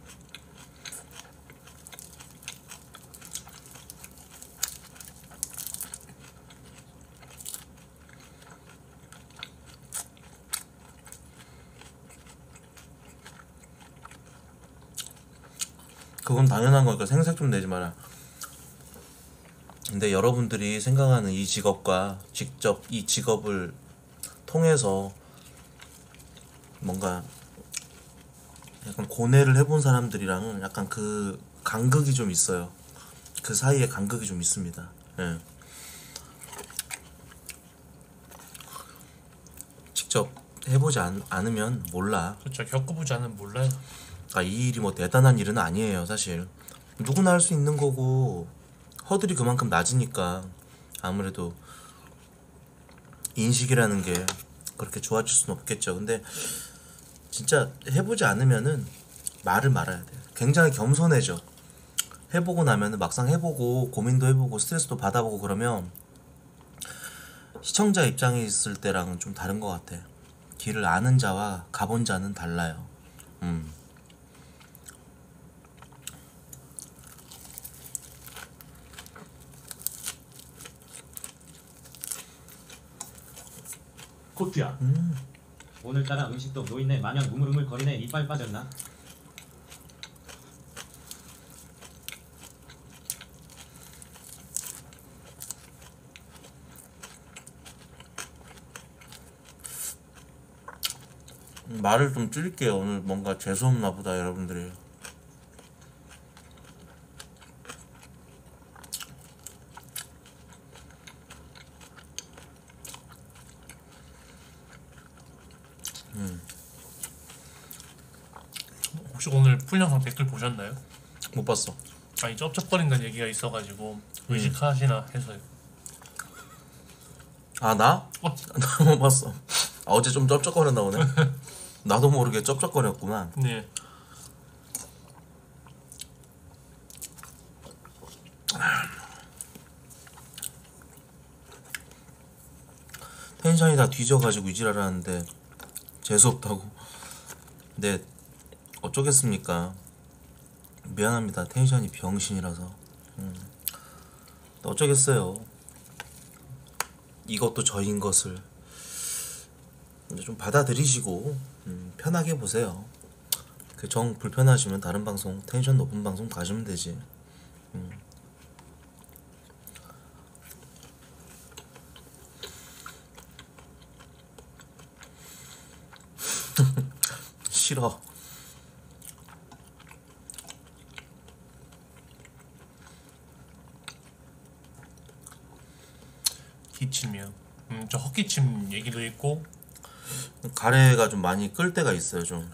그건 당연한 거니까 생색 좀 내지 마라. 근데 여러분들이 생각하는 이 직업과 직접 이 직업을 통해서 뭔가 약간 고뇌를 해본 사람들이랑은 약간 그 간극이 좀 있어요. 그 사이에 간극이 좀 있습니다. 예. 직접 해보지 않, 않으면 몰라. 그렇죠. 겪어보지 않으면 몰라요. 아, 이 일이 뭐 대단한 일은 아니에요 사실. 누구나 할 수 있는 거고 허들이 그만큼 낮으니까 아무래도 인식이라는 게 그렇게 좋아질 수는 없겠죠. 근데 진짜 해보지 않으면은 말을 말아야 돼요. 굉장히 겸손해져. 해보고 나면은 막상 해보고 고민도 해보고 스트레스도 받아보고 그러면 시청자 입장에 있을 때랑은 좀 다른 것 같아. 길을 아는 자와 가본 자는 달라요. 음. 코트야. 음. 오늘따라 음식도 노인네 마냥 우물우물 거리네. 이빨 빠졌나? 말을 좀 줄일게요. 오늘 뭔가 재수없나 보다 여러분들이. 음. 혹시 오늘 풀 영상 댓글 보셨나요? 못 봤어. 아니 쩝쩝거린다는 얘기가 있어가지고 의식하시나 해서요. 아 나? 어. 나 못 봤어. 아, 어제 좀 쩝쩝거렸나 보네. 나도 모르게 쩝쩝거렸구만. 네. 텐션이 다 뒤져가지고 이지랄하는데 재수없다고. 근데 어쩌겠습니까. 미안합니다. 텐션이 병신이라서. 음. 또 어쩌겠어요. 이것도 저인 것을 이제 좀 받아들이시고 음, 편하게 보세요. 그 정 불편하시면 다른 방송, 텐션 높은 방송 가시면 되지. 음. 싫어. 기침이요. 음, 저 헛기침 얘기도 있고. 가래가 좀 많이 끌 때가 있어요. 좀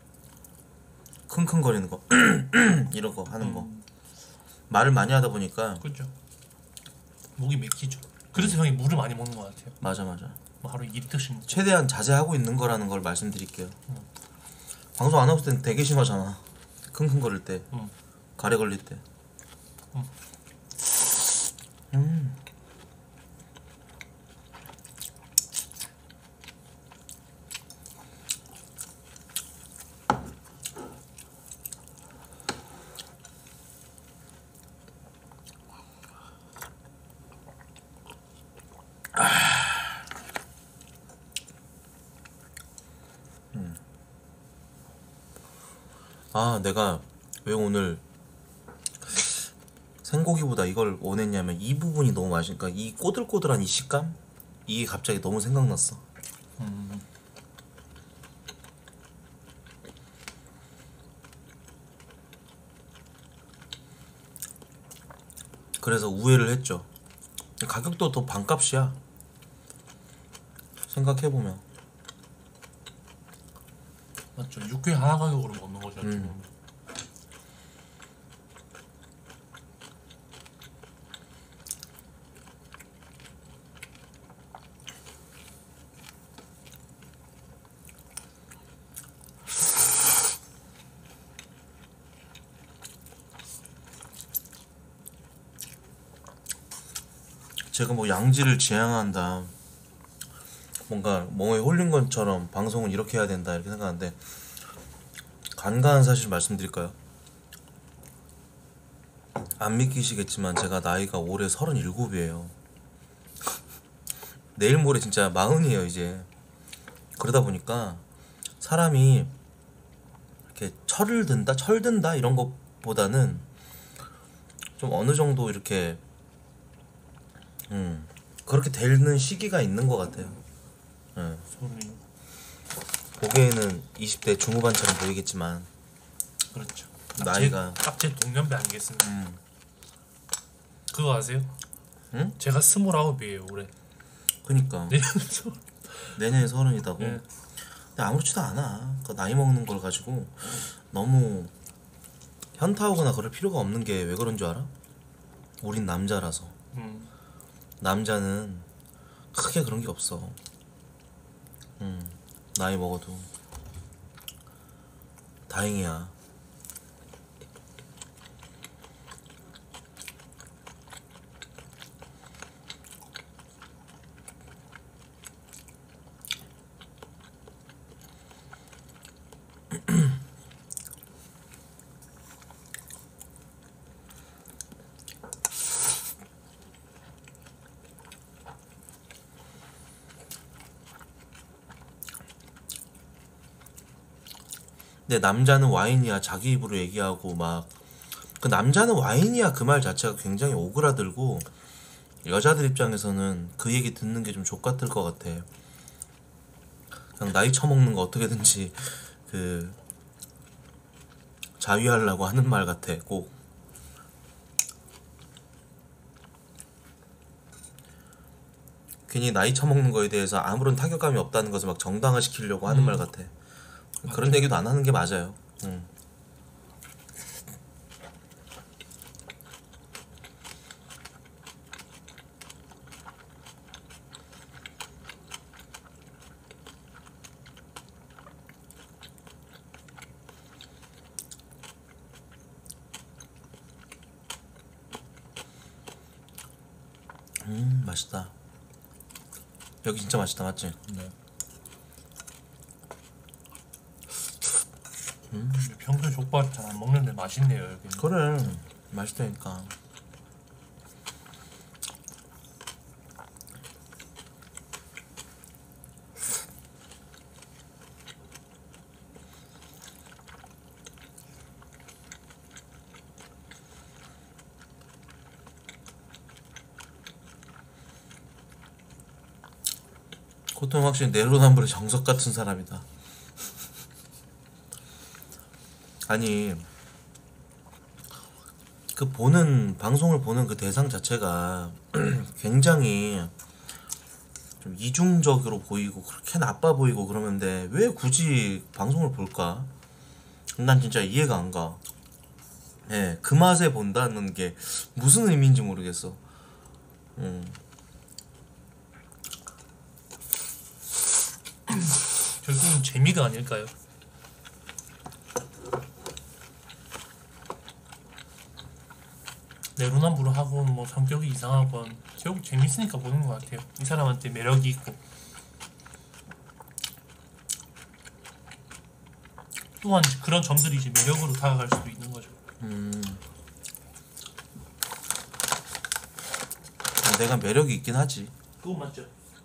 킁킁거리는 거 이런 거 하는 거. 음, 말을 많이 하다 보니까. 그죠. 목이 맥히죠. 그래서 형이 물을 많이 먹는 것 같아요. 맞아 맞아. 뭐 하루에 이 리터씩 먹고. 최대한 자제하고 있는 거라는 걸 말씀드릴게요. 음. 방송 안 하고 있을 땐 되게 심하잖아. 킁킁거릴 때, 음. 가래 걸릴 때. 음. 음. 아, 내가 왜 오늘 생고기보다 이걸 원했냐면 이 부분이 너무 맛있으니까 이 꼬들꼬들한 이 식감? 이게 갑자기 너무 생각났어. 음. 그래서 우회를 했죠. 가격도 더 반값이야. 생각해보면. 맞죠. 육회 하나 가격으로 먹는 거죠. 음. 지금. 제가 뭐 양지를 지향한다, 뭔가 멍에 홀린 것처럼 방송은 이렇게 해야 된다 이렇게 생각하는데, 간과한 사실 말씀드릴까요? 안 믿기시겠지만 제가 나이가 올해 서른일곱이에요. 내일 모레 진짜 마흔이에요 이제. 그러다 보니까 사람이 이렇게 철을 든다, 철든다 이런 것보다는 좀 어느 정도 이렇게 음 그렇게 되는 시기가 있는 것 같아요. 예. 소리. 보기에는 이십 대 중후반처럼 보이겠지만 그렇죠. 나이가 딱제 동년배 아니겠습니까? 음. 그거 아세요? 응? 제가 스물아홉이에요 올해. 그니까 네. 내년에 서른이다고. 네. 근데 아무렇지도 않아. 그 나이 먹는 걸 가지고 너무 현타오거나 그럴 필요가 없는 게 왜 그런 줄 알아? 우린 남자라서. 음. 남자는 크게 그런 게 없어. 음, 나이 먹어도 다행이야. 근데 남자는 와인이야 자기 입으로 얘기하고 막 그 남자는 와인이야 그 말 자체가 굉장히 오그라들고 여자들 입장에서는 그 얘기 듣는 게 좀 족같을 것 같아. 그냥 나이 처먹는 거 어떻게든지 그 자위하려고 하는 말 같아. 꼭 괜히 나이 처먹는 거에 대해서 아무런 타격감이 없다는 것을 막 정당화시키려고 하는 음. 말 같아. 그런 얘기도 안 하는 게 맞아요. 응. 음 맛있다. 여기 진짜 맛있다 맞지? 네. 평소에 족발 잘 안 먹는데 맛있네요 여기. 그래 맛있다니까. 코튼 확실히 내로남불의 정석 같은 사람이다. 아니 그 보는 방송을 보는 그 대상 자체가 굉장히 좀 이중적으로 보이고 그렇게 나빠 보이고 그러는데 왜 굳이 방송을 볼까? 난 진짜 이해가 안 가. 예, 그 맛에 본다는 게 무슨 의미인지 모르겠어. 음. 결국은 재미가 아닐까요? 내로남불하고 뭐 성격이 이상하건 결국 재밌으니까 보는 것 같아요. 이 사람한테 매력이 있고 또한 그런 점들이 이제 매력으로 다가갈 수도 있는 거죠. 음. 내가 매력이 있긴 하지. 그건 맞죠.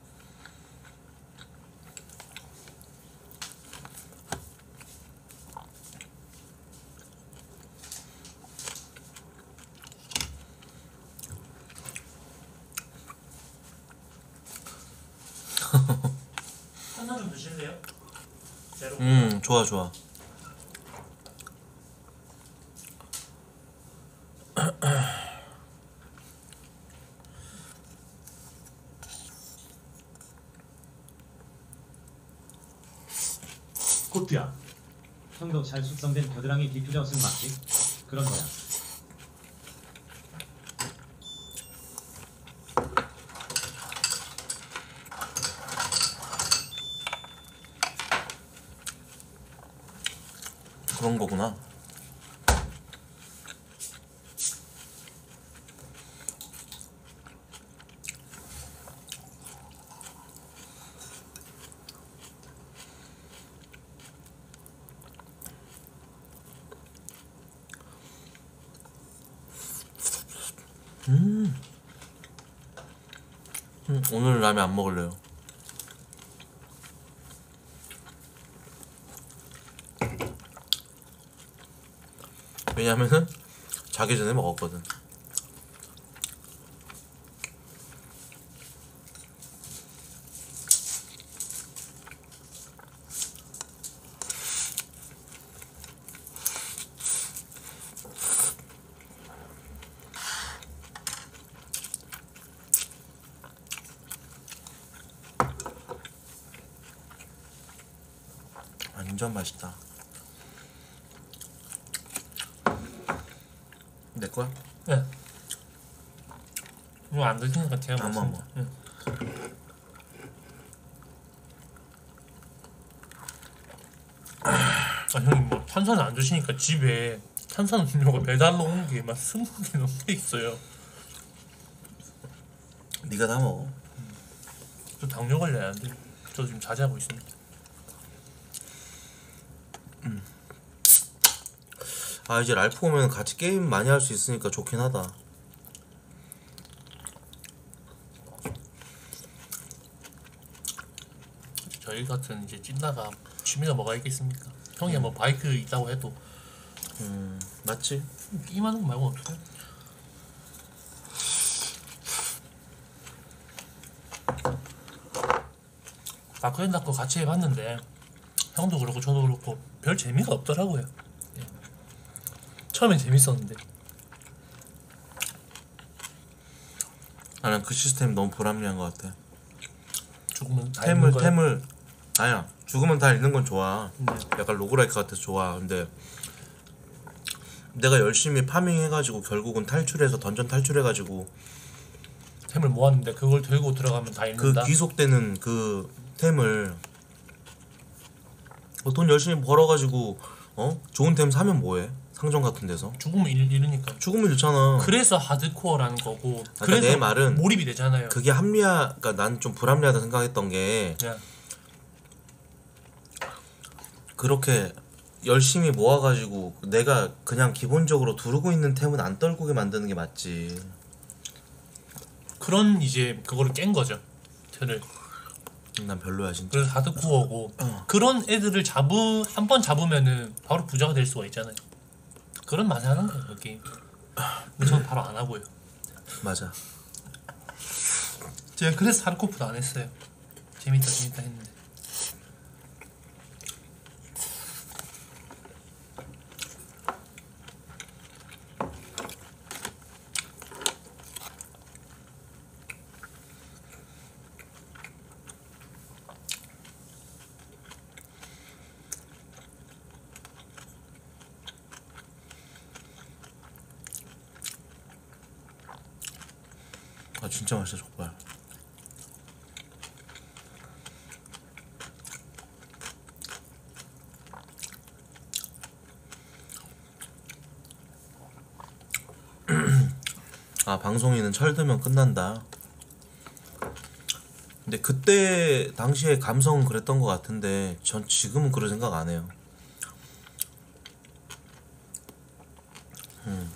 하나 좀 드실래요? 제로. 음 좋아 좋아. 코트야. 형도 잘 숙성된 겨드랑이 디퓨저슨 맞지? 그런 거야. 그런 거구나. 음. 음, 오늘 라면 안 먹을래요. 왜냐면은 자기 전에 먹었거든. 완전 맛있다. 내 거야? 네. 이거 안 드시니까 제가 안 먹습니다. 먹어. 네. 아 형님 뭐 탄산 안 드시니까 집에 탄산 음료가 배달로 온 게 막 스무 개 넘게 있어요. 네가 다 먹어. 저 당뇨 관리 안 돼요. 저 지금 자제하고 있습니다. 아 이제 랄프 오면 같이 게임 많이 할 수 있으니까 좋긴 하다. 저희 같은 이제 찐나가 취미가 뭐가 있겠습니까? 형이 뭐 바이크 있다고 해도 음 맞지. 이만한 거 말고 없어요. 다크앤다크 같이 해봤는데 형도 그렇고 저도 그렇고 별 재미가 없더라고요. 예. 처음엔 재밌었는데 나는 그 시스템 너무 불합리한 것 같아. 죽으면 다 템을 있는 거예요. 템을 아니야. 죽으면 다 잃는 건 좋아. 네. 약간 로그라이크 같아서 좋아. 근데 내가 열심히 파밍해가지고 결국은 탈출해서 던전 탈출해가지고 템을 모았는데 그걸 들고 들어가면 다 그 잃는다. 귀속되는 그 템을 어, 돈 열심히 벌어가지고 어 좋은 템 사면 뭐해? 상점 같은 데서 죽으면 잃, 잃으니까. 죽으면 잃잖아. 그래서 하드코어라는 거고. 그러니까 그래서 내 말은 몰입이 되잖아요. 그게 합리화. 그러니까 난 좀 불합리하다 생각했던 게 그냥 그렇게 열심히 모아가지고 내가 그냥 기본적으로 두르고 있는 템은 안 떨구게 만드는 게 맞지. 그런 이제 그거를 깬 거죠. 틀을. 난 별로야 진짜. 그래서 하드코어고 어. 그런 애들을 잡으 한 번 잡으면은 바로 부자가 될 수가 있잖아요. 그런 맛에 하는 거예요 그 게임. 근데 저는 바로 안 하고요. 맞아. 제가 그래서 하드코어도 안 했어요. 재밌다 재밌다 했는데. 아 진짜 맛있어 족발. 아 방송인은 철들면 끝난다. 근데 그때 당시에 감성은 그랬던 것 같은데 전 지금은 그런 생각 안 해요. 음.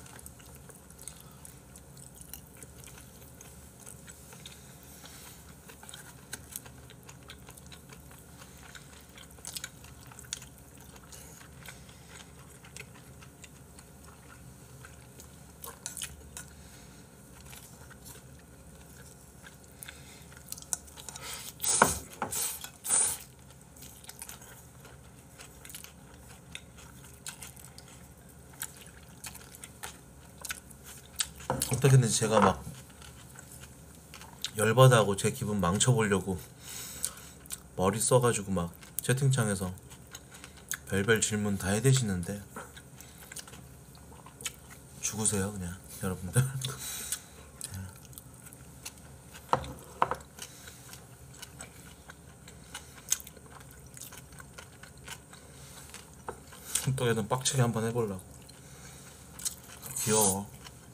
어떻게든 제가 막 열받아하고 제 기분 망쳐보려고 머리 써가지고 막 채팅창에서 별별 질문 다 해대시는데 죽으세요 그냥 여러분들. 어떻게든 빡치게 한번 해보려고. 귀여워.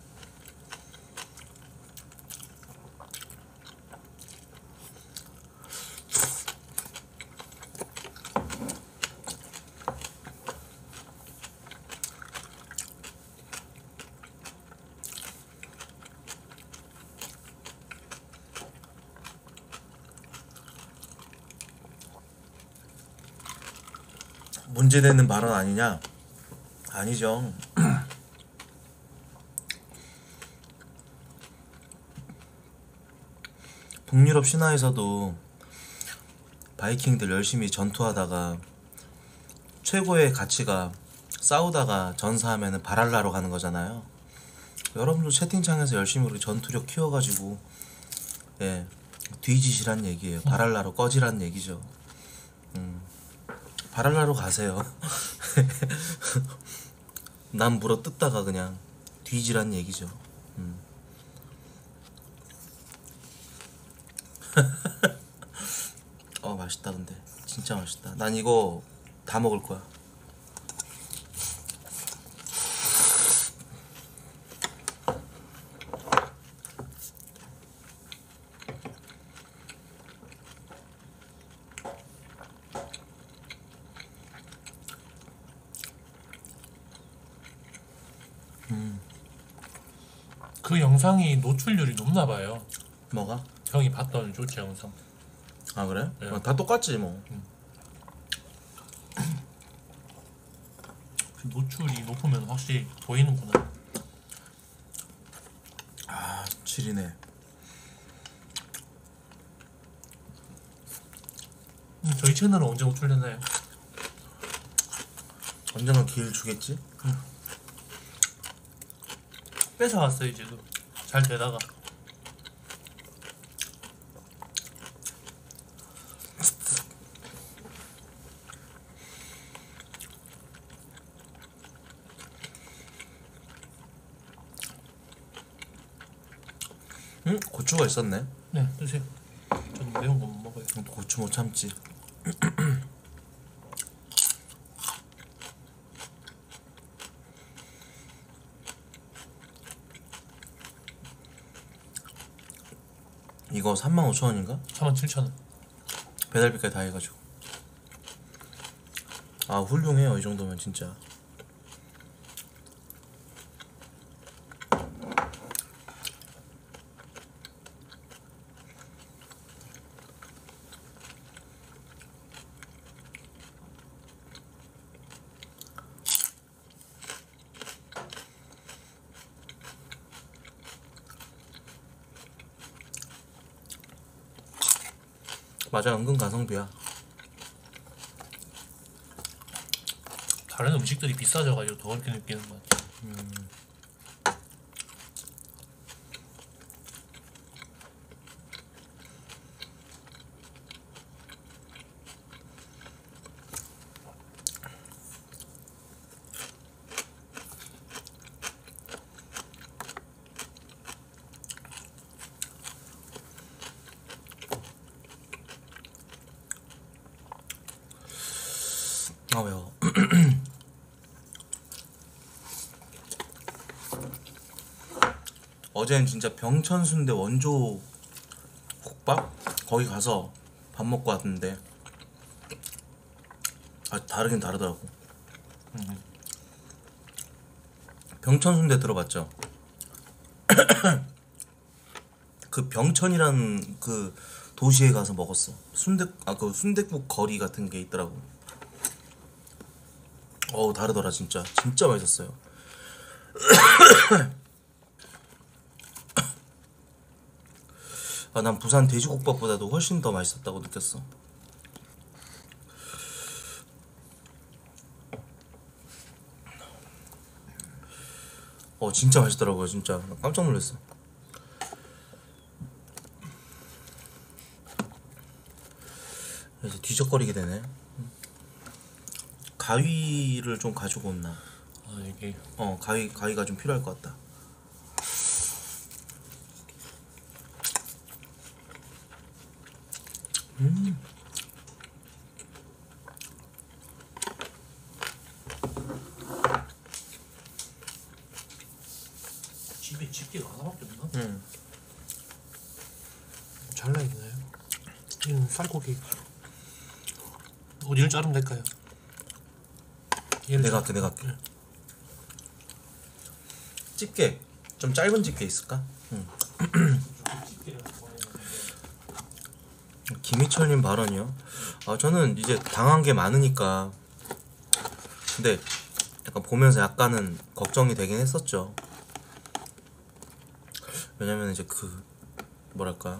문제되는 발언 아니냐? 아니죠. 북유럽 신화에서도 바이킹들 열심히 전투하다가 최고의 가치가 싸우다가 전사하면은 발할라로 가는 거잖아요. 여러분도 채팅창에서 열심히 우리 전투력 키워가지고 예 뒤지시란 얘기예요. 발할라로 꺼지란 얘기죠. 음. 발할라로 가세요. 남 물어 뜯다가 그냥 뒤지란 얘기죠. 음. 어 맛있다 근데 진짜 맛있다. 난 이거 다 먹을 거야. 그 영상이 노출률이 높나 봐요. 뭐가? 형이 봤던 쇼츠 영상. 아 그래? 네. 어, 다 똑같지 뭐. 그 노출이 높으면 확실히 보이는구나. 아 칠이네. 음, 저희 채널은 언제 노출되나요? 언젠가 기회를 주겠지? 뺏어왔어요 지금. 잘 되다가. 응? 고추가 있었네. 네, 드세요. 저는 매운 거 못 먹어요. 고추 못 참지. 이거 삼만 오천 원인가? 사만 칠천 원. 배달비까지 다 해가지고. 아 훌륭해요 이 정도면 진짜. 맞아 은근 가성비야. 다른 음식들이 비싸져가지고 더 그렇게 느끼는 것 같아요. 아 매워. 어제는 진짜 병천순대 원조 국밥 거기 가서 밥 먹고 왔는데 아 다르긴 다르더라고. 음. 병천순대 들어봤죠? 그 병천이라는 그 도시에 가서 먹었어. 순대 아 그 순댓국 거리 같은 게 있더라고. 어우 다르더라 진짜. 진짜 맛있었어요. 아 난 부산 돼지국밥보다도 훨씬 더 맛있었다고 느꼈어. 어 진짜 맛있더라고요 진짜. 나 깜짝 놀랐어. 그래서 뒤적거리게 되네. 가위를 좀 가지고 온나. 아 이게 어 가위 가위가 좀 필요할 것 같다. 음. 집에 집게가 하나밖에 없나? 음. 잘라 있나요? 이건 쌀고기. 어디를 자르면 될까요? 얘를 내가 자- 할게 내가 할게. 네. 집게 좀 짧은 집게 있을까? 응. 집게를 보내는데. 김희철님 발언이요? 아 저는 이제 당한 게 많으니까. 근데 약간 보면서 약간은 걱정이 되긴 했었죠. 왜냐면 이제 그 뭐랄까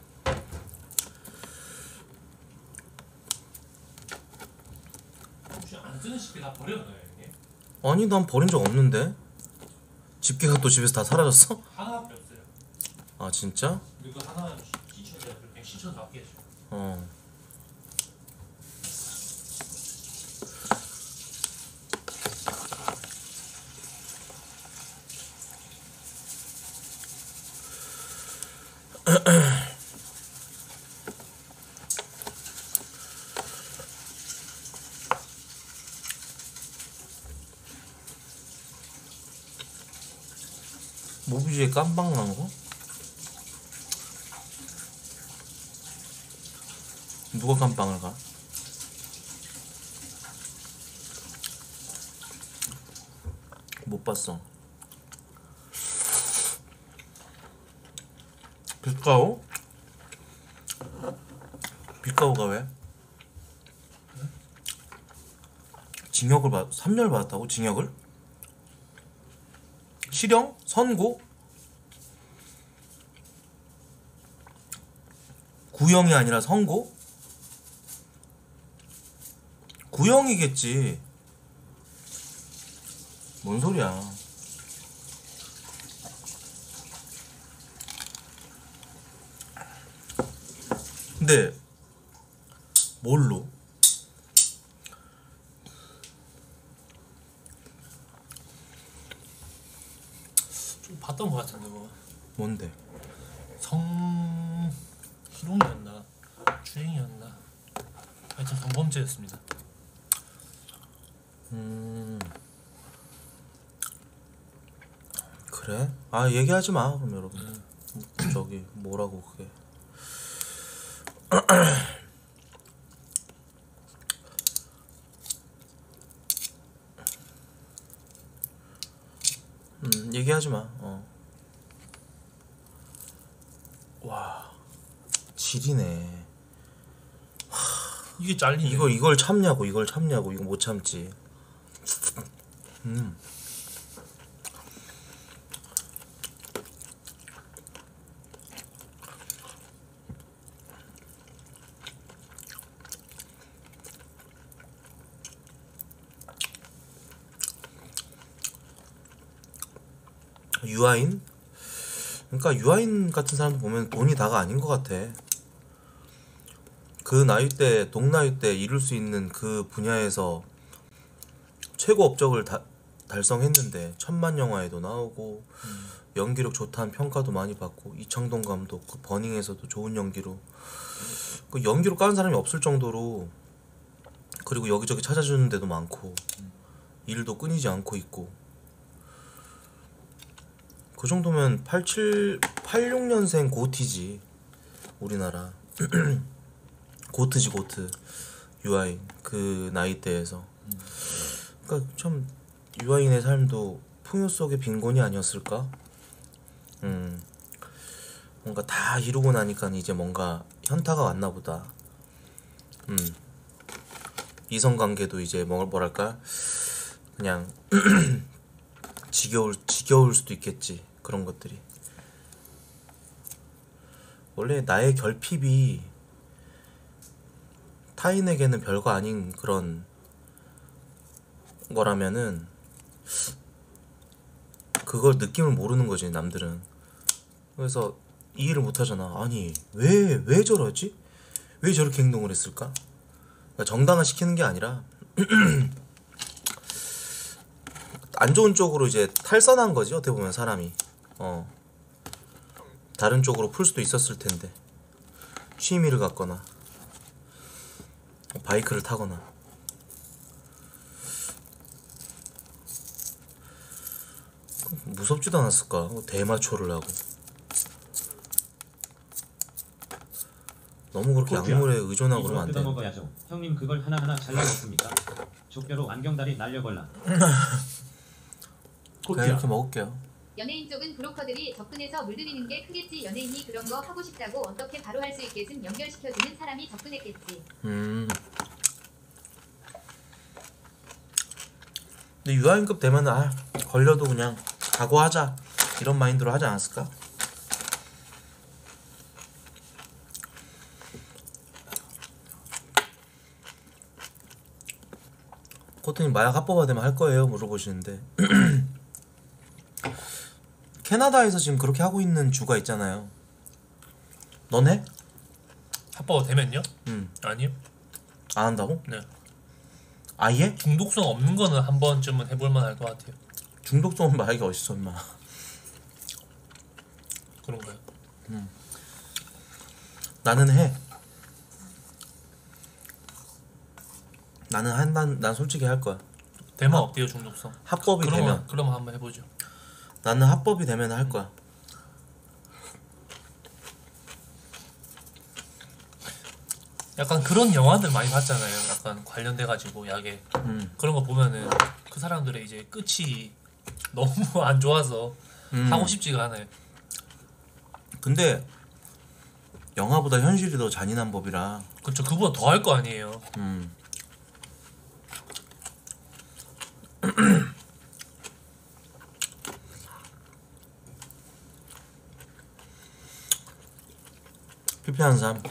혹시 안 쓰는 집게 다 버렸나요 이게? 아니 난 버린 적 없는데. 집게가 또 집에서 다 사라졌어? 하나밖에 없어요. 아 진짜? 이거 하나 시천에 그냥 시천 밖에 어. 모비지에 깜빵 난 거? 누가 깜빵을 가? 못 봤어. 빛가오? 빛가오가 왜? 징역을 받 삼 년을 받았다고? 징역을? 실형? 선고? 구형이 아니라 선고? 구형이겠지. 뭔 소리야. 근데 뭘로? 좀 봤던 것 같은데 뭐 뭔데? 성... 희롱이었나 주행이었나 하여튼 성범죄였습니다. 음 그래? 아 얘기하지 마 그럼 여러분. 음. 저기 뭐라고 그게. 음 얘기하지 마. 어. 와 질이네. 이게 잘리네. 이걸 이걸 참냐고 이걸 참냐고 이거 못 참지. 음. 유아인? 그러니까 유아인 같은 사람도 보면 돈이 다가 아닌 것 같아. 그 나이 때 동나이 때 이룰 수 있는 그 분야에서 최고 업적을 다, 달성했는데 천만 영화에도 나오고 음. 연기력 좋다는 평가도 많이 받고 이창동 감독 그 버닝에서도 좋은 연기로 그 연기로 까는 사람이 없을 정도로 그리고 여기저기 찾아주는 데도 많고 일도 끊이지 않고 있고 그 정도면 팔칠, 팔육 년생 고티지 우리나라. 고트지 고트 유아인 그 나이대에서. 그러니까 참 유아인의 삶도 풍요 속의 빈곤이 아니었을까? 음 뭔가 다 이루고 나니까 이제 뭔가 현타가 왔나 보다. 음 이성관계도 이제 뭐, 뭐랄까 그냥 지겨울 지겨울 수도 있겠지. 그런 것들이 원래 나의 결핍이 타인에게는 별거 아닌 그런 거라면은 그걸 느낌을 모르는 거지 남들은. 그래서 이해를 못하잖아. 아니 왜 왜 저러지? 왜 저렇게 행동을 했을까? 그러니까 정당화 시키는 게 아니라 안 좋은 쪽으로 이제 탈선한 거지 어떻게 보면 사람이. 어 다른 쪽으로 풀 수도 있었을 텐데 취미를 갖거나 바이크를 타거나. 무섭지도 않았을까? 대마초를 하고. 너무 그렇게 코트야. 약물에 의존하고 이거 그러면 안 뜯어 돼. 먹어야죠. 형님 그걸 하나하나 잘라 먹습니까? 족뼈로 안경다리 날려걸라. 그냥 이렇게 먹을게요. 연예인 쪽은 브로커들이 접근해서 물들이는 게 크겠지. 연예인이 그런 거 하고 싶다고 어떻게 바로 할 수 있겠음. 연결시켜주는 사람이 접근했겠지. 음. 근데 유아인급 되면 아 걸려도 그냥 각오하자 이런 마인드로 하지 않았을까? 코트님 마약 합법화 되면 할 거예요? 물어보시는데 캐나다에서 지금 그렇게 하고 있는 주가 있잖아요. 넌 해? 합법화 되면요? 응. 아니요. 안 한다고? 네. 아예? 중독성 없는 거는 한 번쯤은 해볼만 할 것 같아요. 중독성은 마약이 어딨어 임마. 그런가요? 나는 해. 나는 한난 난 솔직히 할 거야. 되면 어때요 중독성? 합법이 그러면 되면 그러면 한번 해보죠. 나는 합법이 되면 할 거야. 약간 그런 영화들 많이 봤잖아요. 약간 관련돼 가지고 약에 음. 그런 거 보면은 그 사람들의 이제 끝이 너무 안 좋아서 음. 하고 싶지가 않아요. 근데 영화보다 현실이 더 잔인한 법이라. 그쵸. 그보다 더 할 거 아니에요. 음. 피피하는 사람.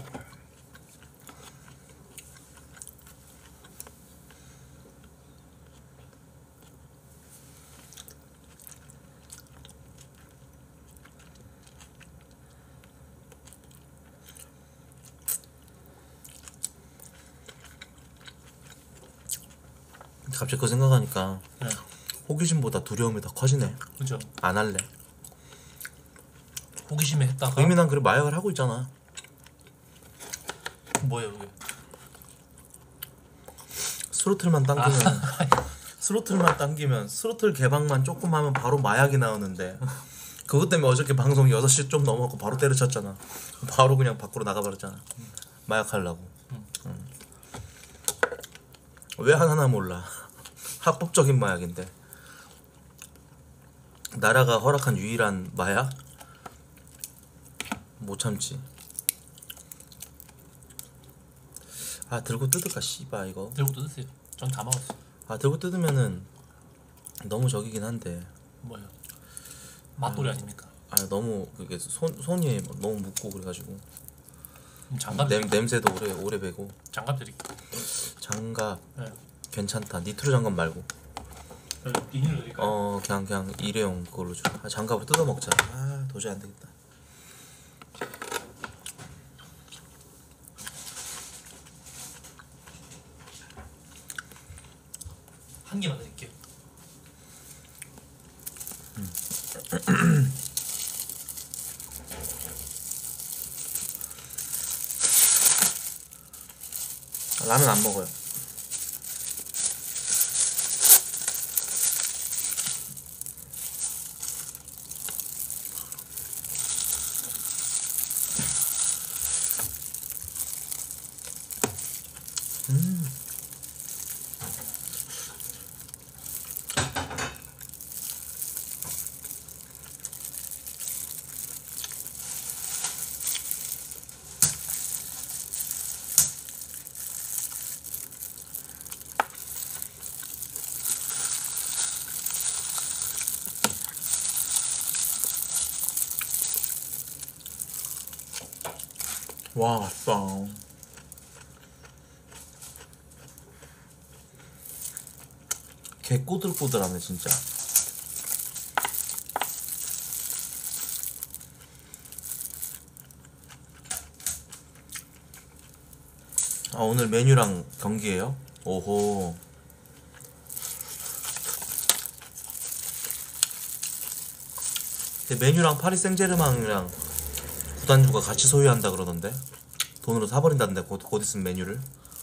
갑자기 그거 생각하니까 네. 호기심보다 두려움이 더 커지네. 그죠. 안 할래. 호기심에 했다가 이미 난 그래 마약을 하고 있잖아. 뭐예요 그게? 스로틀만 당기면 스로틀만 당기면 스로틀 개방만 조금 하면 바로 마약이 나오는데 그것 때문에 어저께 방송 여섯 시 좀 넘어갖고 바로 때려쳤잖아. 바로 그냥 밖으로 나가버렸잖아. 마약 하려고. 응. 왜 하나 몰라. 합법적인 마약인데. 나라가 허락한 유일한 마약? 못 참지. 아 들고 뜯을까 씨바 이거. 들고 뜯으세요. 전 다 먹었어. 아 들고 뜯으면은 너무 저기긴 한데. 뭐예요? 맛돌이 아닙니까? 아 너무 그게 손 손이 너무 묻고 그래가지고. 음, 장갑 냄 드릴게요. 냄새도 오래 오래 배고. 장갑 드릴게요. 장갑 네. 괜찮다. 니트로 장갑 말고. 여기 비닐로 드릴까요? 어 그냥 그냥 일회용 그걸로 줘. 아, 장갑을 뜯어 먹자. 아 도저히 안 되겠다. 한 개만 드릴게요. 라면 안 먹어요. 음. 와, 쌍. 개 꼬들꼬들하네 진짜. 아 오늘 메뉴랑 경기예요? 오호. 근데 메뉴랑 파리 생제르맹이랑 구단주가 같이 소유한다 그러던데. 돈으로 사버린다는데 곧, 곧 있으면 메뉴를.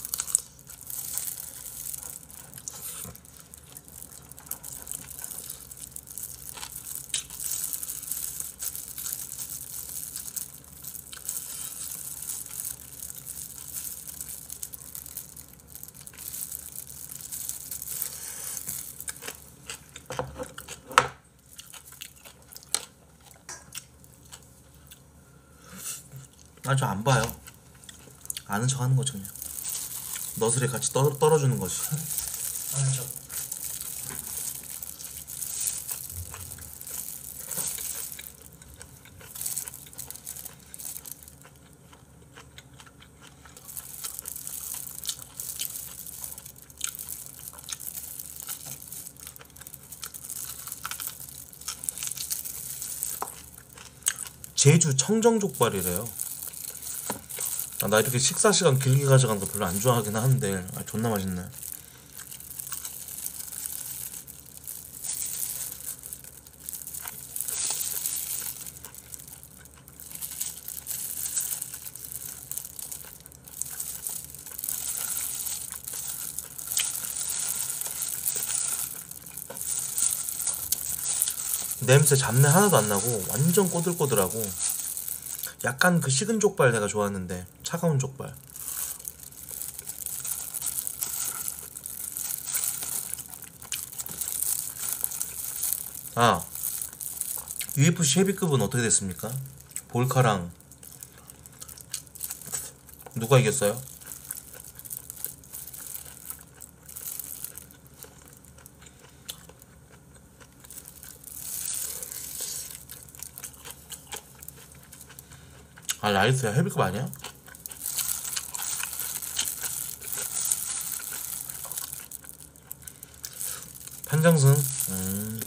아 저 안 봐요. 아는 척 하는 거죠 그냥. 너스레 같이 떨, 떨어주는 거지. 아는 척. 제주 청정족발이래요. 아, 나 이렇게 식사 시간 길게 가져가는 거 별로 안 좋아하긴 하는데 아, 존나 맛있네. 냄새 잡내 하나도 안 나고 완전 꼬들꼬들하고 약간 그 식은 족발 내가 좋아하는데 차가운 족발. 아 유에프씨 헤비급은 어떻게 됐습니까? 볼카랑 누가 이겼어요? 아 라이스야 헤비급 아니야? 판정승. 음.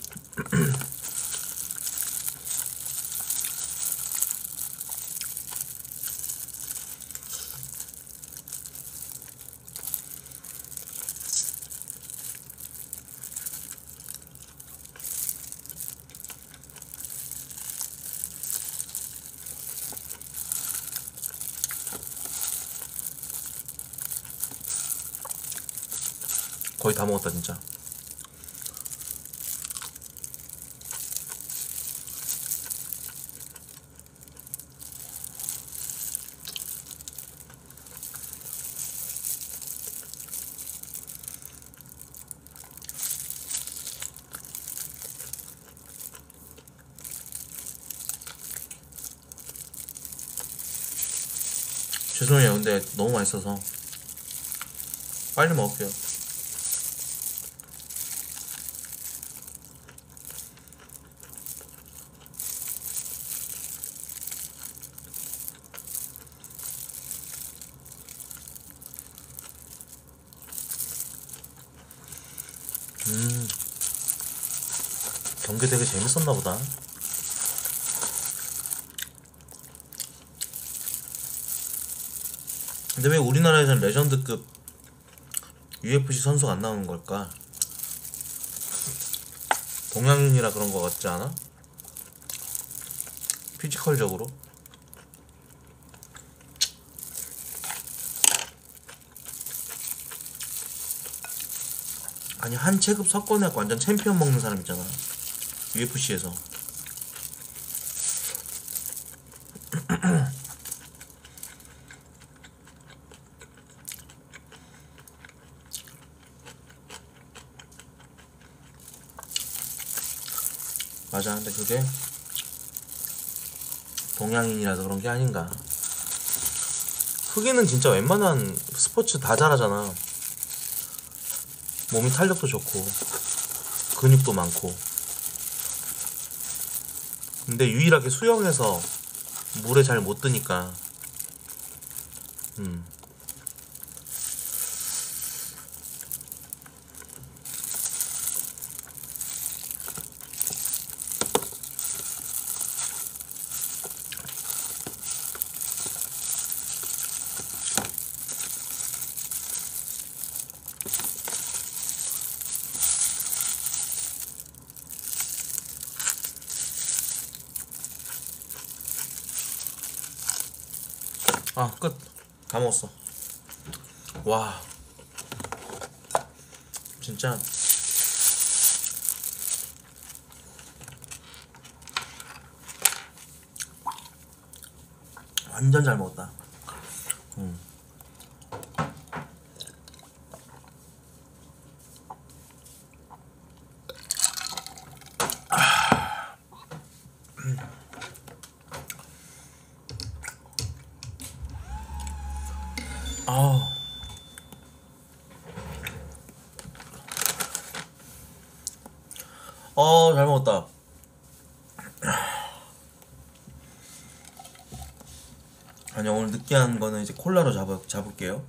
거의 다 먹었다 진짜. 죄송해요. 근데 너무 맛있어서 빨리 먹을게요. 음, 경기 되게 재밌었나 보다. 근데 왜 우리나라에서는 레전드급 유에프씨 선수가 안 나오는 걸까? 동양인이라 그런 거 같지 않아? 피지컬적으로? 아니 한 체급 섞어내고 완전 챔피언 먹는 사람 있잖아 유에프씨에서. 맞아. 근데 그게 동양인이라서 그런 게 아닌가. 흑인은 진짜 웬만한 스포츠 다 잘하잖아. 몸이 탄력도 좋고 근육도 많고. 근데 유일하게 수영해서 물에 잘 못 뜨니까 음. 아, 끝. 다 먹었어. 와. 진짜. 완전 잘 먹었다. 음. 아우. 어, 잘 먹었다. 아니, 오늘 느끼한 거는 이제 콜라로 잡아, 잡을게요.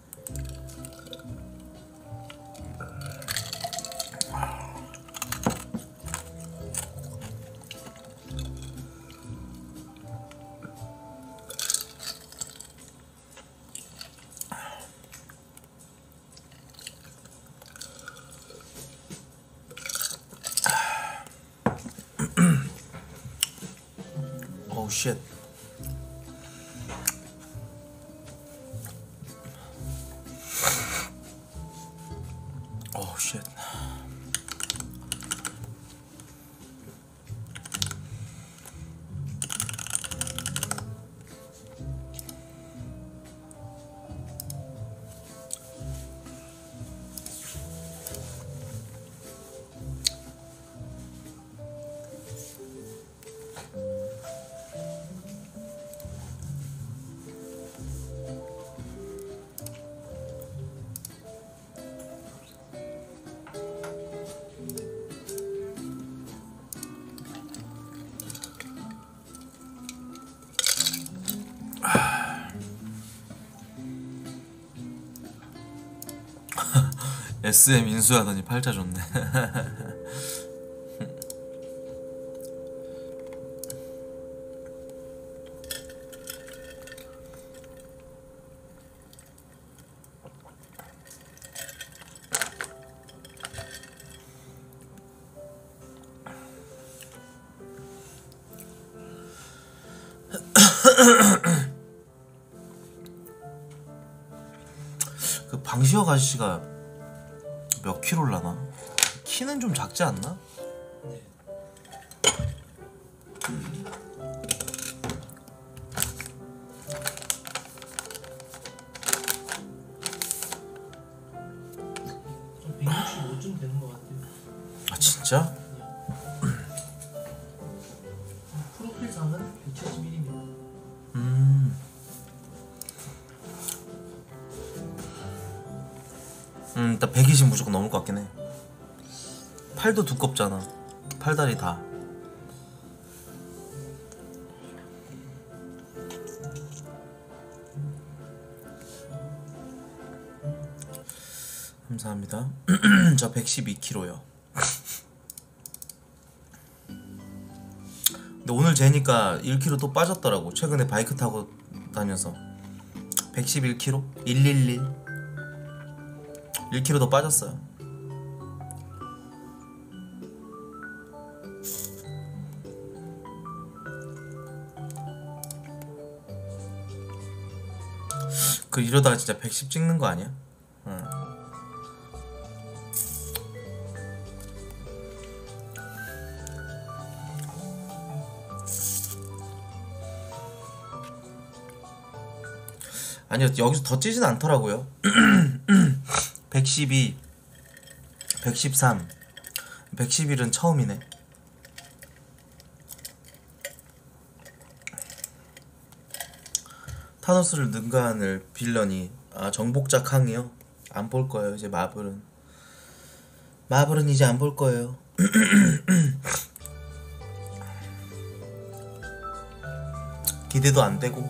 오우 쉣. 오우 쉣. 에스엠 인수하더니 팔자 좋네. 그 방시혁 아저씨가 몇 킬로라나? 키는 좀 작지 않나? 네. 좀 백육십오쯤 되는 것 같아요. 아 진짜? 프로필상은 백칠십일입니다. 음. 음, 일단 백이십 무조건 넘을 것 같긴 해. 팔도 두껍잖아. 팔다리 다. 감사합니다. 저 백십이 킬로그램요. 근데 오늘 재니까 일 킬로그램 또 빠졌더라고. 최근에 바이크 타고 다녀서 백십일 킬로그램? 일일일 일 킬로그램 더 빠졌어요. 그 이러다가 진짜 백십 찍는 거 아니야? 응. 아니요, 여기서 더 찌진 않더라고요. 백십이, 백십삼, 백십일은 처음이네. 타노스를 능가하는 빌런이 아 정복자 캉이요? 안 볼 거예요 이제. 마블은 마블은 이제 안 볼 거예요. 기대도 안 되고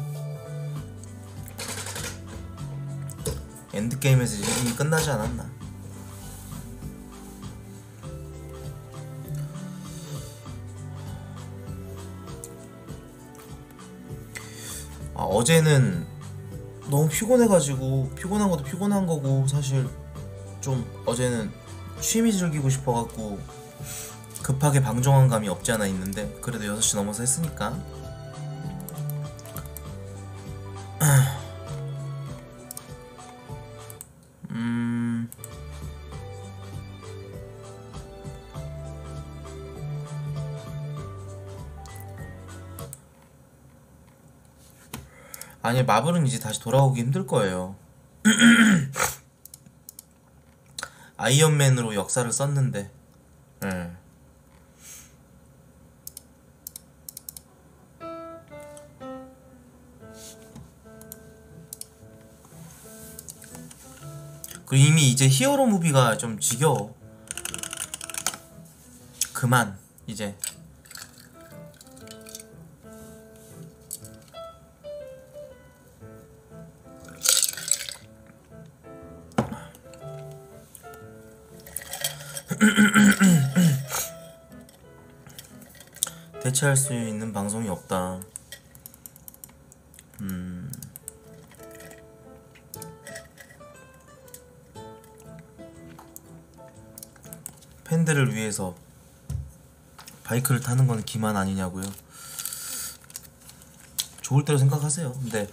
엔드게임에서 이미 끝나지 않았나. 아, 어제는 너무 피곤해가지고 피곤한 것도 피곤한 거고 사실 좀 어제는 취미 즐기고 싶어갖고 급하게 방종한 감이 없지 않아 있는데 그래도 여섯 시 넘어서 했으니까 음... 아니 마블은 이제 다시 돌아오기 힘들 거예요. 아이언맨으로 역사를 썼는데 예. 그 이미 이제 히어로 무비가 좀 지겨워. 그만 이제. 대체할 수 있는 방송이 없다. 음. 팬들을 위해서 바이크를 타는 건 기만 아니냐고요? 좋을 대로 생각하세요. 근데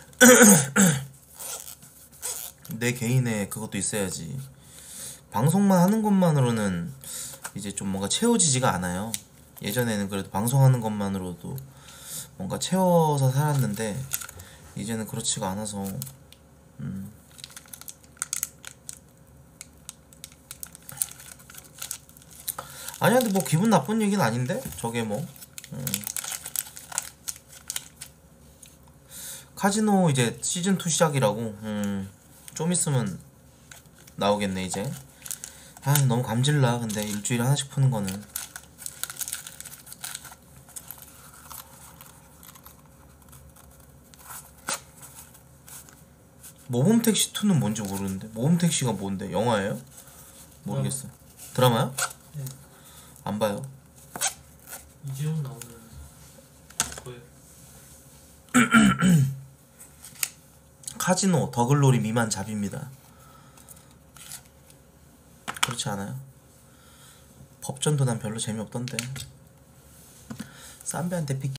내 개인의 그것도 있어야지. 방송만 하는 것만으로는 이제 좀 뭔가 채워지지가 않아요. 예전에는 그래도 방송하는 것만으로도 뭔가 채워서 살았는데 이제는 그렇지가 않아서 음. 아니야, 근데 뭐 기분 나쁜 얘기는 아닌데? 저게 뭐 음. 카지노 이제 시즌 투 시작이라고. 음. 좀 있으면 나오겠네 이제. 아 너무 감질나. 근데 일주일에 하나씩 푸는 거는. 모범택시 이는 뭔지 모르는데. 모범택시가 뭔데? 영화예요? 모르겠어. 드라마야? 네. 안 봐요. 이재용 나오는 거예요. 카지노 더글로리 미만 잡입니다. 그렇지 않아요? 법전도 난 별로 재미없던데. 쌈배한테 피